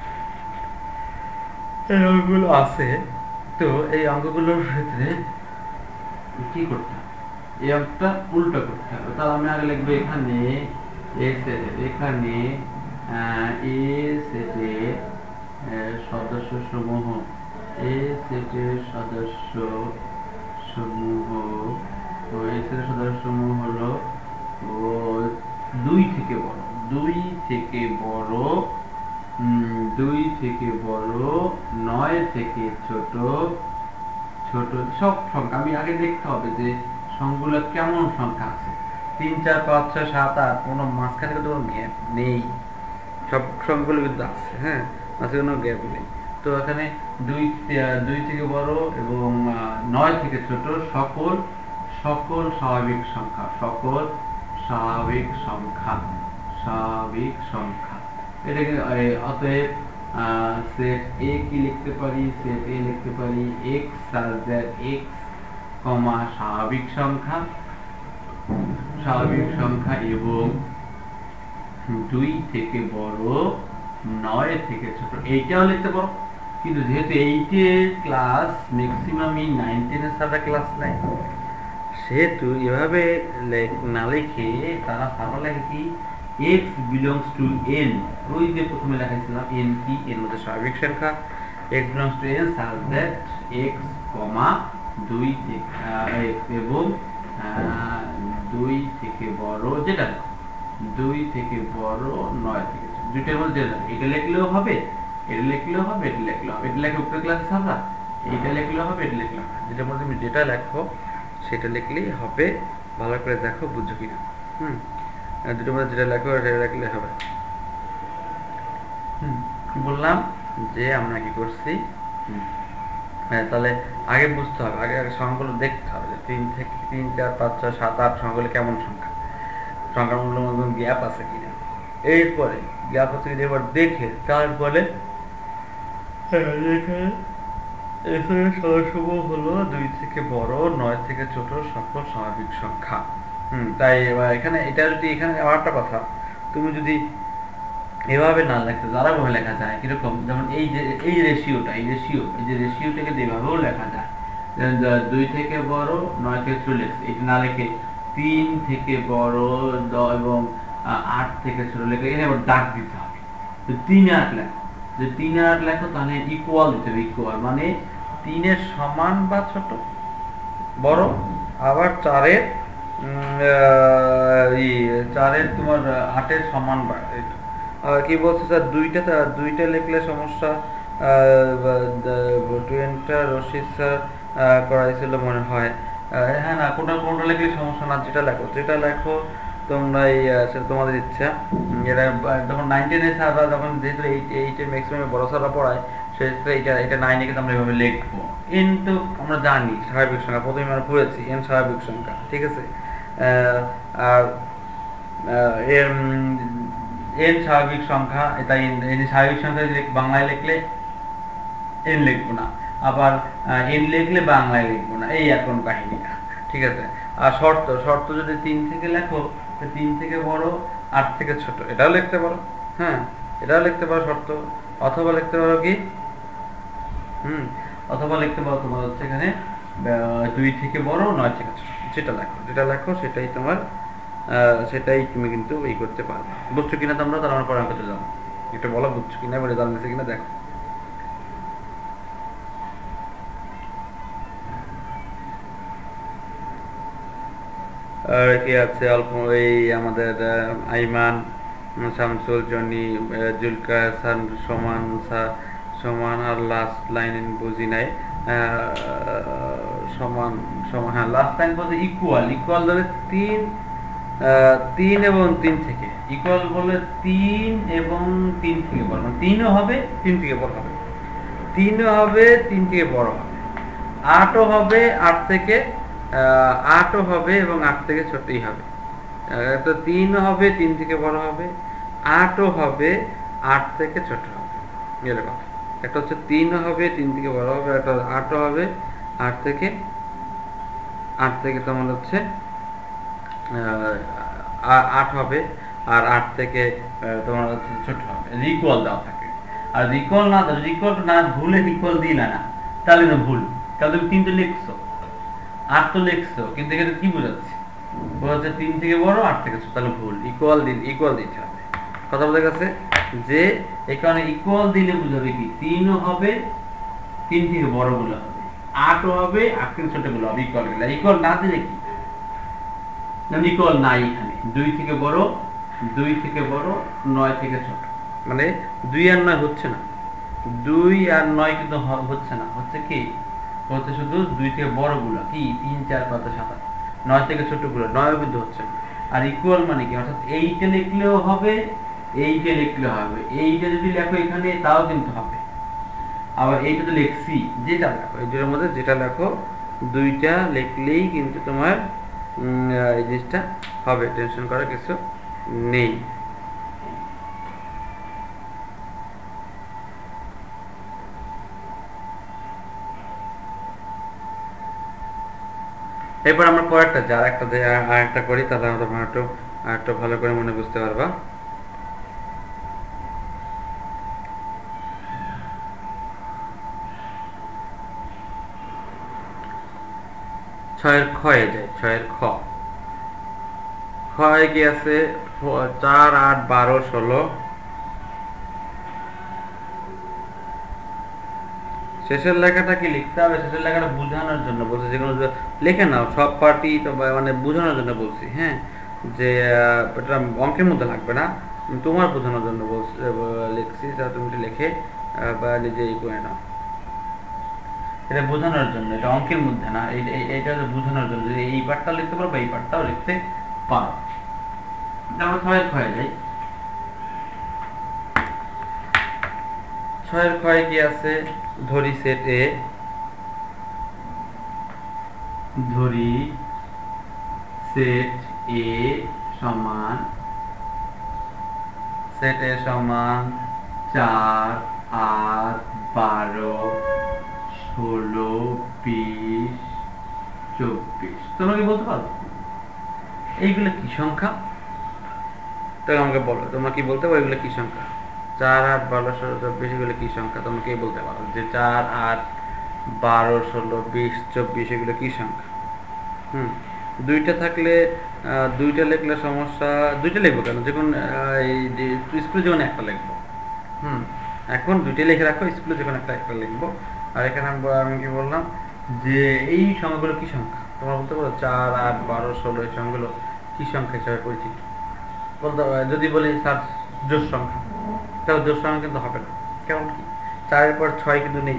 এই অঙ্কগুলো আছে। তো এই অঙ্কগুলোর ক্ষেত্রে কি করতে হবে? এই অঙ্কটা উল্টো করতে হবে। তাহলে আমি আগে লিখবো এখানে এ সেটে, এখানে এ সেটে সদস্য সমূহ, এ সেটের সদস্য সমূহ এ সেটের সদস্য সমূহ হলো দুই থেকে বড়, দুই থেকে বড়, দুই থেকে বড়, নয় থেকে ছোট, ছোট সব সংখ্যা। আমি আগে দেখতে হবে যে সংখ্যাগুলো কেমন সংখ্যা আছে। তিন চার পাঁচ ছয় সাত আট, কোনো মাঝখানে কিন্তু কোনো গ্যাপ নেই, সব সংখ্যাগুলো কিন্তু আছে। হ্যাঁ, মাঝখানে কোনো গ্যাপ নেই। তো এখানে দুই দুই থেকে বড় এবং নয় থেকে ছোট সকল সকল স্বাভাবিক সংখ্যা, সকল স্বাভাবিক সংখ্যা, স্বাভাবিক সংখ্যা। এটাকে অতএব সেট এ কি লিখতে পারি? সেট এ লিখতে পারি এক্স সাজের এক্স কমা স্বাভাবিক সংখ্যা, স্বাভাবিক সংখ্যা এবং দুই থেকে বড়, নয় থেকে ছোট। এইটাও লিখতে পারো, কিন্তু যেহেতু এইটের ক্লাস ম্যাক্সিমামই নাইন টেনের সাথে ক্লাস নেয়, সেহেতু এভাবে না লিখে তারা ভালো লেখে কি x belongs to n। ওই যে প্রথমে লেখাইছিলাম n কি, এর মধ্যে স্বাভাবিক সংখ্যা, x belongs to n such that x, দুই এবং দুই থেকে বড়, যেটা দুই থেকে বড়, নয় থেকে দুইটার মধ্যে এটা লিখলেও হবে, এটা লিখলেও হবে, এটা লিখলেও হবে, এটা লেখা উপরে ক্লাসে আমরা এইটা লিখলেও হবে, এটা লিখলেও হবে, যেটার মধ্যে তুমি যেটা লেখো সেটা লিখলেই হবে। ভালো করে দেখো, বুঝছো কিনা? হুম, দুটোর মধ্যে যেটা লেখো সেটা লিখলে হবে। হুম, বললাম যে আমরা কি করছি, হ্যাঁ, তাহলে আগে বুঝতে হবে, আগে আগে সংখ্যাগুলো দেখতে হবে যে তিন থেকে তিন চার পাঁচ ছয় সাত আট সংখ্যাগুলো কেমন সংখ্যা, সংখ্যার মধ্যে গ্যাপ আছে কিনা। এরপরে গ্যাপ আছে কিনা এবার দেখে তারপরে সদস্যসমূহ হলো দুই থেকে বড়, নয় থেকে ছোট সকল স্বাভাবিক সংখ্যা। হম তাই এখানে এটা যদি এখানে আর একটা কথা, তুমি যদি এভাবে না লেখা যারা ভাবে লেখা যায় কিরকম, যেমন এই যে এই রেশিওটা, এই রেশিও এই যে রেশিওটাকে এভাবেও লেখা যায়, দুই থেকে বড়, নয় থেকে ছোট লেখছে, এটা না লিখে তিন থেকে বড় এবং আট থেকে ছোট লেখে এখানে আবার দাগ দিতে হবে। তো তিন আট লেখো, যে তিন আট লেখো তাহলে ইকুয়াল দিতে হবে, ইকুয়াল মানে তিনের সমান বা ছোট বড়, আবার চারের চারের তোমার আটের সমান বা কি বলছে স্যার, দুইটা দুইটা লিখলে সমস্যা, টুয়েন্টা রশিদ স্যার করাইছিল মনে হয়। হ্যাঁ, না কোনটা কোনটা লিখলে সমস্যা না, যেটা লেখো যেটা লেখো তোমরা, এই তোমাদের ইচ্ছা। এটা যখন নাইন টেনে স্যাররা যখন যেহেতু এইট এইটে ম্যাক্সিমাম বড় স্যাররা পড়ায়, সেক্ষেত্রে এটা এটা নাইনে কিন্তু আমরা এভাবে লিখবো। এন তো আমরা জানি স্বাভাবিক সংখ্যা, প্রথমে আমরা পড়েছি এন স্বাভাবিক সংখ্যা, ঠিক আছে। আর এর এন স্বাভাবিক সংখ্যা, এটা এন স্বাভাবিক সংখ্যা বাংলায় লিখলে এন লিখবো না, আবার এন লিখলে বাংলায় লিখবো না, এই এখন কাহিনী। ঠিক আছে। আর শর্ত শর্ত যদি তিন থেকে লেখো, তিন থেকে বড়, আট থেকে ছোট, এটাও লিখতে পারো। হ্যাঁ, এটাও লিখতে পারো শর্ত। অথবা লিখতে পারো কি, হুম অথবা লিখতে পারো তোমার হচ্ছে এখানে দুই থেকে বড়, নয় থেকে ছোট, যেটা লেখো যেটা লেখো সেটাই তোমার সেটাই তুমি কিন্তু এই করতে পারবে। বুঝছো কিনা তোমরা? তাহলে আমরা পরে করতে যাবো। এটা বলো বুঝছো কিনা, বলে জানতেছে কিনা দেখো। আর কি আছে অল্প, এই আমাদের আইমান, শামসুল, জনি, জুলকা, সমান সমান আর লাস্ট লাইন বুঝি নাই। সমান সমান হ্যাঁ, লাস্ট লাইন বলতে ইকুয়াল। ইকুয়াল ধরে তিন তিন এবং তিন থেকে, ইকুয়াল বলে তিন এবং তিন থেকে বড়, মানে তিনও হবে তিন থেকে বড় হবে, তিনও হবে তিন থেকে বড় হবে, আটও হবে আট থেকে আটও হবে এবং আট থেকে ছোটই হবে। তো তিনও হবে তিন থেকে বড় হবে, আটও হবে আট থেকে ছোট হবে, এরকম। একটা হচ্ছে তিনও হবে তিন থেকে বড় হবে, একটা আটও হবে আট থেকে আট থেকে তোমার হচ্ছে আট হবে, আর আট থেকে তোমার হচ্ছে ছোট হবে। রিকল দেওয়া থাকে, আর রিকল না রিকল না ভুলে রিকল দিলে না তাহলে না ভুল। কারণ তুমি তিন তো লিখছো, আট তো লিখছো, কিন্তু এখানে কি বোঝাচ্ছে? বোঝাচ্ছে তিন থেকে বড়, আট থেকে ছোট, তাহলে ভুল। ইকুয়াল দিন ইকুয়াল দিতে হবে। কথা বলে গেছে যে এই কারণে ইকুয়াল দিলে বুঝাবে কি, তিনও হবে তিন থেকে বড় গুলো হবে, আটও হবে আট থেকে ছোট গুলো হবে। ইকুয়াল গুলো ইকুয়াল না দিলে কি, ইকুয়াল নাই এখানে। দুই থেকে বড়, দুই থেকে বড়, নয় থেকে ছোট, মানে দুই আর নয় হচ্ছে না, দুই আর নয় কিন্তু হচ্ছে না, হচ্ছে কি হচ্ছে শুধু দুই থেকে বড় গুলো, কি তিন চার পাঁচ সাত আট, নয় থেকে ছোট গুলো নয় কিন্তু হচ্ছে না। আর ইকুয়াল মানে কি, অর্থাৎ এইটা লিখলেও হবে এইটা লিখলেও হবে, এইটা যদি লেখো এখানে তাও কিন্তু হবে, আবার এইটা তো লিখছি, যেটা লেখো এই দুটোর মধ্যে যেটা লেখো দুইটা লিখলেই কিন্তু তোমার এই জিনিসটা হবে, টেনশন করার কিছু নেই। এরপর আমরা পরেরটা যার একটা আর একটা করি, তাহলে আমরা একটু আরেকটু ভালো করে মনে বুঝতে পারবা। ছয়ের খয়ে যায়, ছয়ের খ খয়ে কি আছে, চার আট বারো ষোলো। শেষের লেখাটা কি লিখতে হবে? শেষের লেখাটা বোঝানোর জন্য বলছি, যেগুলো লিখে নাও সব পার্টি তো, মানে বোঝানোর জন্য বলছি। হ্যাঁ, যে এটা অঙ্কের মধ্যে লাগবে না, তোমার বোঝানোর জন্য বলছি, লিখছি, তুমি লিখে বা নিজেই করে নাও। এটা বোঝানোর জন্য, এটা অঙ্কের মধ্যে না, এটা বোঝানোর জন্য। এই পার্টটা লিখতে পারো বা এই পার্টটাও লিখতে পারো। আমরা ছয়ের ক্ষয়ে যাই। ছয়ের ক্ষয়ে কি আছে, ধরি সেট এ, ধরি সেট এ সমান সেট এ সমান চার আট বারো ষোলো বিশ চব্বিশ। তোমরা কি বলতে পারো এইগুলো কি সংখ্যা? তো আমাকে বলো, তোমরা কি বলতে পারো এগুলো কি সংখ্যা? চার আট বারো ষোলো চব্বিশ এগুলো কি সংখ্যা? তোমরা কে বলতে পারো যে চার আট বারো ষোলো বিশ চব্বিশ এগুলো কি সংখ্যা? হুম দুইটা থাকলে দুইটা লিখলে সমস্যা, দুইটা লিখবো কেন, যখন স্কুলে যখন একটা লিখবো। হুম এখন দুইটা লিখে রাখো, স্কুলে যখন একটা একটা লিখবো। আর এখানে আমি কি বললাম যে এই সংখ্যাগুলো কি সংখ্যা? তোমরা বলতে পারো চার আট বারো ষোলো এই সংখ্যাগুলো কি সংখ্যা হিসাবে পরিচিত? বলতে যদি বলি স্যার জোড় সংখ্যা, তাহলে জোড় সংখ্যা কিন্তু হবে না। কেমন কি, চারের পর ছয় কিন্তু নেই।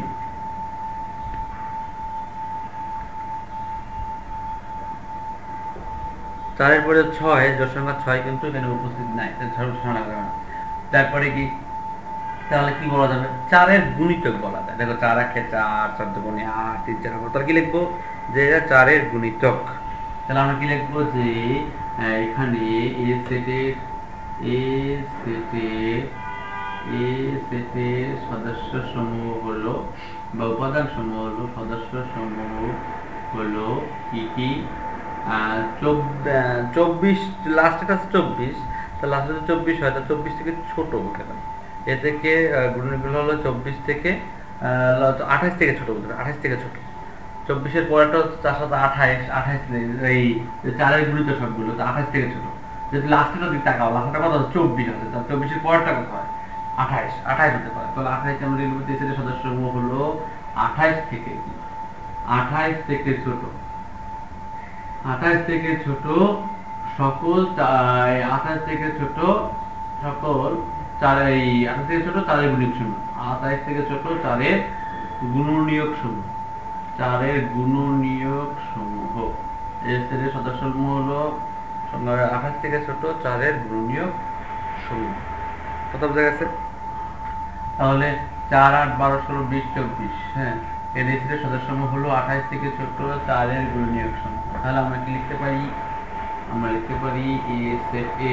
চারের পরে ছয়, জোড় সংখ্যা ছয় কিন্তু এখানে উপস্থিত নাই, তারপরে কি তাহলে কি বলা যাবে? চারের গুণিতক বলা যায়। দেখো চার একে চার, চার দুগুণে আট, তিন চার, তাহলে কি লিখবো যে এটা চারের গুণিতক। তাহলে আমরা কি লিখবো যে এখানে এ সেটের এ সেটের এ সেটের সদস্য সমূহ হলো বা উপাদান সমূহ হলো, সদস্য সমূহ হলো কি কি চব্বিশ লাস্টের কাছে চব্বিশ, তো লাস্টে যদি চব্বিশ হয় তা চব্বিশ থেকে ছোট বলতে পারি। এ থেকে গুণনীয়কগুলো হলো চব্বিশ থেকে আঠাশ থেকে ছোট বলতে পারি, আঠাশ থেকে ছোট। চব্বিশের পরেরটা হচ্ছে চার সাথে আঠাইশ, আঠাইশ এই চারের গুণিত সবগুলো আঠাইশ থেকে ছোট। যদি লাস্টের দিকে তাকাও, লাস্টটা কত হচ্ছে চব্বিশ আছে, তার চব্বিশের পরেরটা কত হয় আঠাইশ, আঠাইশ হতে পারে। তাহলে আঠাইশ আমরা লিখব তেইশের সদস্য সমূহ হলো আঠাইশ থেকে আঠাইশ থেকে ছোট, আঠাইশ থেকে ছোট সকল আঠাইশ থেকে ছোট সকল চার এই আঠাইশ থেকে ছোট চারের গুণনীয়ক সমূহ, আঠাইশ থেকে ছোট চারের গুণনীয়ক সমূহ, চারের গুণনীয়ক সমূহ এর সদস্য সমূহ হলো আঠাশ থেকে ছোট চারের গুণনীয়ক সমূহ। কত বোঝা গেছে? তাহলে চার আট বারো ষোলো বিশ চব্বিশ, হ্যাঁ এর সদস্য সমূহ হলো আঠাশ থেকে ছোট চারের গুণনীয়ক সমূহ। তাহলে আমরা কি লিখতে পারি? আমরা লিখতে পারি এ সেট এ,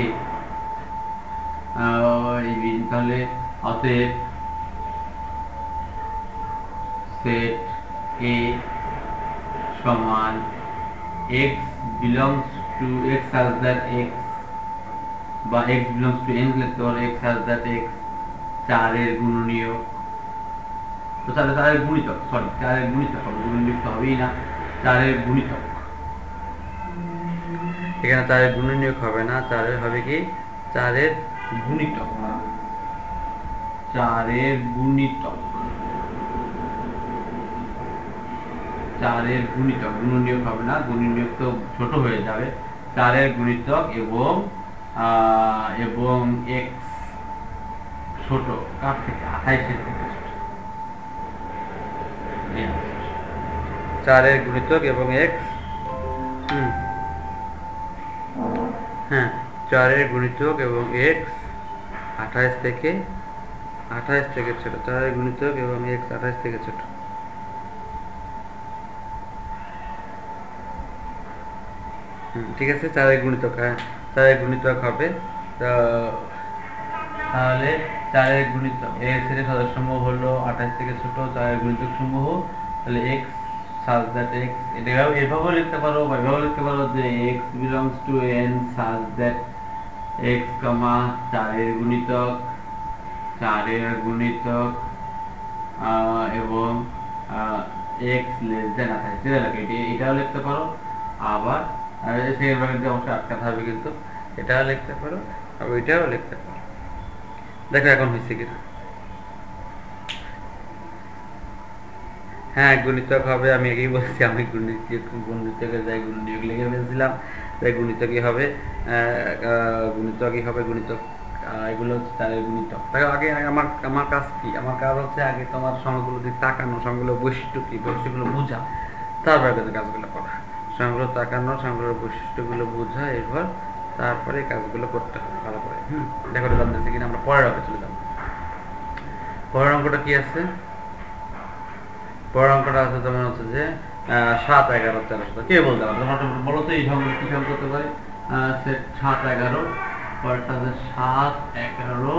তাহলে অতএব সেট এ সমান x belongs to x has that x বা x belongs to n লিখতে পারো x has that x চারের গুণনীয়ক, তো তাহলে চারের গুণিতক, সরি চারের গুণিতক হবে, গুণনীয়ক তো হবেই না, চারের গুণিতক। এখানে চারের গুণনীয়ক হবে না, চারের হবে কি চারের গুণিতক, চারের গুণিতক, চারের গুণিতক, গুণনীয়ক হবে না, গুণনীয়ক তো ছোট হয়ে যাবে। চারের গুণিতক এবং এবং x ছোট কার থেকে? আঠাইশের থেকে ছোট। চারের গুণিতক এবং x, হ্যাঁ চারের গুণিতক এবং x আঠাইশ থেকে আঠাইশ থেকে ছোট, চারের গুণিতক এবং x আঠাইশ থেকে ছোট। ঠিক আছে, চারের গুণিতক, হ্যাঁ চারের গুণিতক হবে। তাহলে চারের গুণিতক এর শ্রেণীর সদস্য সমূহ হলো আঠাশ থেকে ছোট চারের গুণিতক সমূহ, তাহলে x such that x, এটা এভাবে লিখতে পারো বা এভাবে লিখতে পারো যে x belongs to n such that x, চারের গুণিতক, চারের গুণিতক এবং x less than আঠাশ, এটাও লিখতে পারো। আবার অবশ্যই আটকাতে হবে, কিন্তু এটাও লিখতে পারো আর ওইটাও লিখতে পারো। দেখো এখন হয়েছে কিনা। হ্যাঁ গুণিতক হবে, আমি আগেই বলছি, আমি গুণিতকের যাই গুণনীয়ক লিখে ফেলছিলাম, তাই গুণিতকই হবে, গুণিতকই হবে গুণিতক, এগুলো হচ্ছে চারের গুণিতক। তাই আগে আমার আমার কাজ কি, আমার কাজ হচ্ছে আগে তোমার সংখ্যাগুলো দিকে তাকানো, সংখ্যাগুলো বৈশিষ্ট্য কি, বৈশিষ্ট্যগুলো বোঝা, তারপরে কিন্তু কাজগুলো করা, সংখ্যাগুলো তাকানো, সংখ্যাগুলোর বৈশিষ্ট্যগুলো বোঝা, এরপর তারপরে কাজগুলো করতে হবে ভালো করে। হম দেখো জানতেছি কিনা, আমরা পরের অঙ্কে চলে যাবো। পরের অঙ্কটা কি আছে? পরের অঙ্কটা আছে তোমার হচ্ছে যে সাত এগারো তেরো শত, কে বলতে পারবে বলো তো এই সংখ্যাটা কি সংখ্যা করতে পারে? সাত এগারো, পরেরটা আছে সাত এগারো,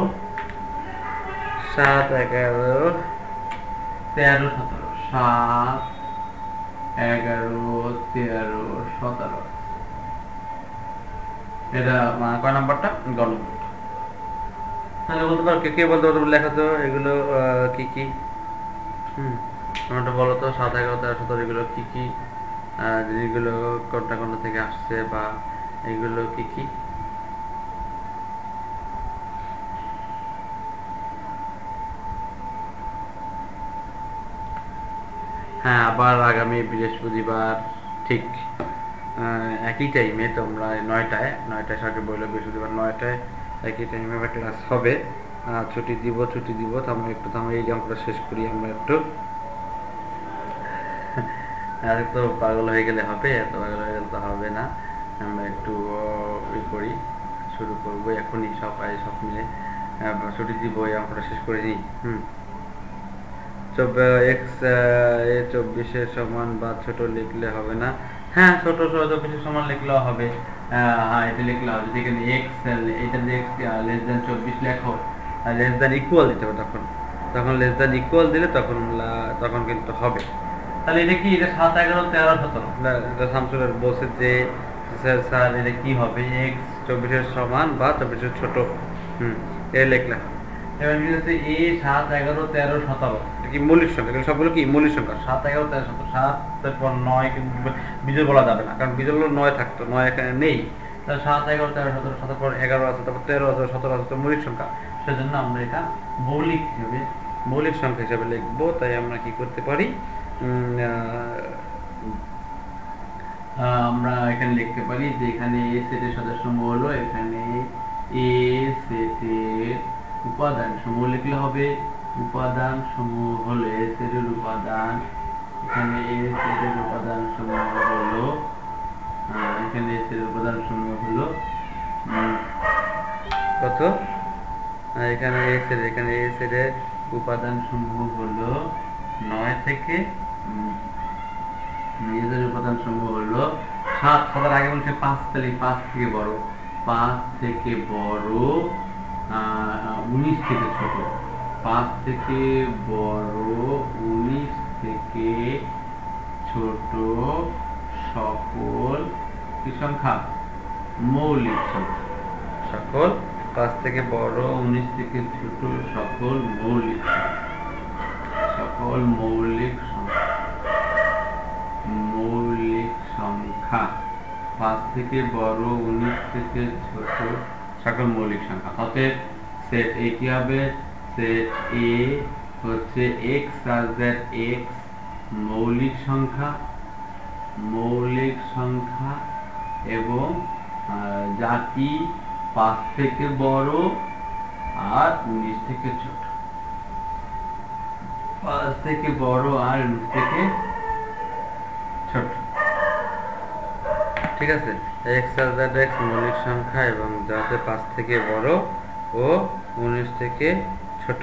সাত এগারো তেরো সতেরো, সাত এগারো তেরো সতেরো, এটা কয় নাম্বারটা? গ নম্বর। তাহলে বলতে পারো কে কে বলতে পারো, লেখা তো এগুলো কি কি? হম তোমরা বলো তো সাত এগারো তেরো সতেরো এগুলো কি কি জিনিসগুলো, কোনটা কোনটা থেকে আসছে বা এগুলো কি কি? হ্যাঁ আবার আগামী বৃহস্পতিবার ঠিক একই টাইমে তোমরা নয়টায় নয়টায় সাড়ে বললো বৃহস্পতিবার নয়টায় একই টাইমে আমার ক্লাস হবে। ছুটি দিব ছুটি দিব তো আমরা একটু তো আমরা এই অঙ্কটা শেষ করি, আমরা একটু আর তো পাগল হয়ে গেলে হবে, এত পাগল হয়ে গেলে তো হবে না, আমরা একটু ই করি, শুরু করবো এখনই সবাই সব মিলে ছুটি দিব, এই অঙ্কটা শেষ করে নিই। হুম এক্স চব্বিশের সমান বা ছোট লিখলে হবে না? হ্যাঁ ছোট চব্বিশের সমান লিখলেও হবে, হ্যাঁ এটা লিখলে হবে। যদি এখানে এক্স এটা যে এক্স লেস দেন চব্বিশ লেখো, লেস দেন ইকুয়াল দিতে হবে, তখন তখন লেস দেন ইকুয়াল দিলে তখন তখন কিন্তু হবে। তাহলে এটা কি, এটা সাত এগারো তেরো সতেরো? না, এটা শামসুলের বলছে যে স্যার স্যার এটা কি হবে, এক্স চব্বিশের সমান বা চব্বিশের ছোট। হুম, এ লিখলাম। এবার কি হচ্ছে এ সাত এগারো তেরো সতেরো, এটা কি মৌলিক সংখ্যা? এগুলো সবগুলো কি মৌলিক সংখ্যা? সাত এগারো তেরো সতেরো, সাত তারপর নয়, কিন্তু বিজয় বলা যাবে না, কারণ বিজয় হলো নয় থাকতো, নয় এখানে নেই। তাহলে সাত এগারো তেরো সতেরো, তারপর এগারো আছে, তারপর তেরো আছে, সতেরো আছে, তো মৌলিক সংখ্যা। সেজন্য আমরা এটা মৌলিক হিসেবে মৌলিক সংখ্যা হিসাবে লিখবো। তাই আমরা কি করতে পারি, উম, আহ, আমরা এখানে লিখতে পারি যে এখানে এ সেটের সদস্যসমূহ হলো, এখানে এ সেটের উপাদান সমূহ লিখলে হবে। উপাদান সমূহ হলো এ সেটের উপাদান, এখানে এ সেটের উপাদান সমূহ হলো আহ, এখানে এ সেটের উপাদান সমূহ হলো উম, কত? আহ, এখানে এ সেট, এখানে এ সেটের উপাদান সমূহ হলো নয় থেকে উম, নিজেদের উপাদান সমূহ হলো সাত। সবার আগে বলছে পাঁচ, তাহলে পাঁচ থেকে বড়, পাঁচ থেকে বড়, আহ, উনিশ থেকে ছোট, পাঁচ থেকে বড়, উনিশ থেকে ছোট সকল কি সংখ্যা? মৌলিক সংখ্যা। সকল পাঁচ থেকে বড়, উনিশ থেকে ছোট সকল মৌলিক সকল মৌলিক সংখ্যা, মৌলিক সংখ্যা পাঁচ থেকে বড়, উনিশ থেকে ছোট সকল মৌলিক সংখ্যা। অতএব সেট এ কি হবে? সেট এ হচ্ছে এক্স রাজার এক্স মৌলিক সংখ্যা, মৌলিক সংখ্যা এবং আহ, জাতি পাঁচ থেকে বড় আর উনিশ থেকে ছোট, পাঁচ থেকে বড় আর উনিশ থেকে ছোট। ঠিক আছে। এক্স আর জেড এক্স মৌলিক সংখ্যা এবং যাতে পাঁচ থেকে বড় ও উনিশ থেকে ছোট।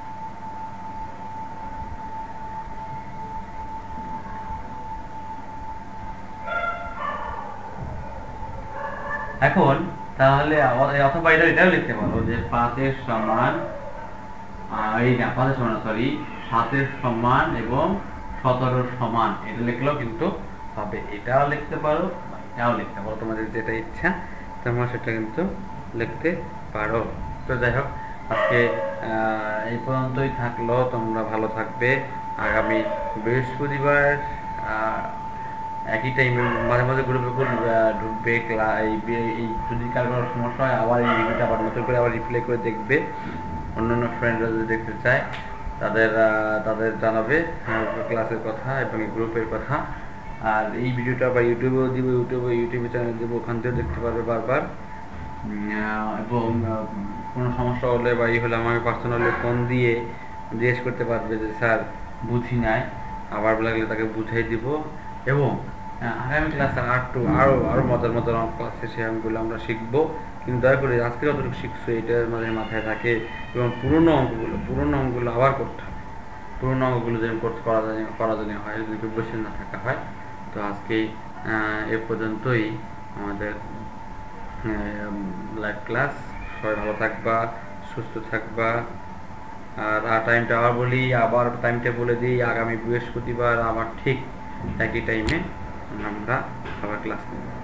এখন তাহলে অ- অথবা এটা এটাও লিখতে পারো যে পাঁচের সমান, আহ, এই না পাঁচের সমান সরি সাতের সমান এবং সতেরোর সমান, এটা লিখলেও কিন্তু হবে। এটাও লিখতে পারো বা এটাও লিখতে পারো, তোমাদের যেটা ইচ্ছা তোমরা সেটা কিন্তু লিখতে পারো। তো যাই হোক, আজকে আহ, এই পর্যন্তই থাকলো। তোমরা ভালো থাকবে। আগামী বৃহস্পতিবার আহ, একই টাইমে মাঝে মাঝে গ্রুপে ঢুকবে। ক্লা- এই বে- এই যদি কারো কোনো সমস্যা হয় আবার এই ভিডিওটা আবার নতুন করে আবার রিপ্লে করে দেখবে। অন্যান্য ফ্রেন্ডরা যদি দেখতে চায় তাদের আহ, তাদের জানাবে ক্লাসের কথা এবং এই গ্রুপের কথা। আর এই ভিডিওটা আবার ইউটিউবেও দিব, ইউটিউবে ইউটিউবে চ্যানেল দিব, ওখান থেকেও দেখতে পারবে বারবার। উম, আহ, এবং আহ, কোনো সমস্যা হলে বা ই হলে আমাকে পার্সোনালি ফোন দিয়ে জিজ্ঞেস করতে পারবে যে স্যার বুঝি নাই, আবার লাগলে তাকে বুঝাই দিব। এবং আহ, আগামী ক্লাসে আর একটু আরও আরও মজার মজার অঙ্ক আছে, সেই অঙ্কগুলো আমরা শিখবো। কিন্তু দয়া করে আজকে যতটুকু শিখছো এটার মাঝে মাথায় থাকে এবং পুরোনো অঙ্কগুলো পুরোনো অঙ্কগুলো আবার করতে হবে। পুরোনো অঙ্কগুলো যেন করতে করা জানি করা জানি হয়, যদি প্রিপারেশন না থাকা হয়। তো আজকে এ পর্যন্তই আমাদের লাইভ ক্লাস। সবাই ভালো থাকবা, সুস্থ থাকবা। আর আর টাইমটা আবার বলি, আবার টাইমটা বলে দিই, আগামী বৃহস্পতিবার আবার ঠিক একই টাইমে আমরা আবার ক্লাস নেব।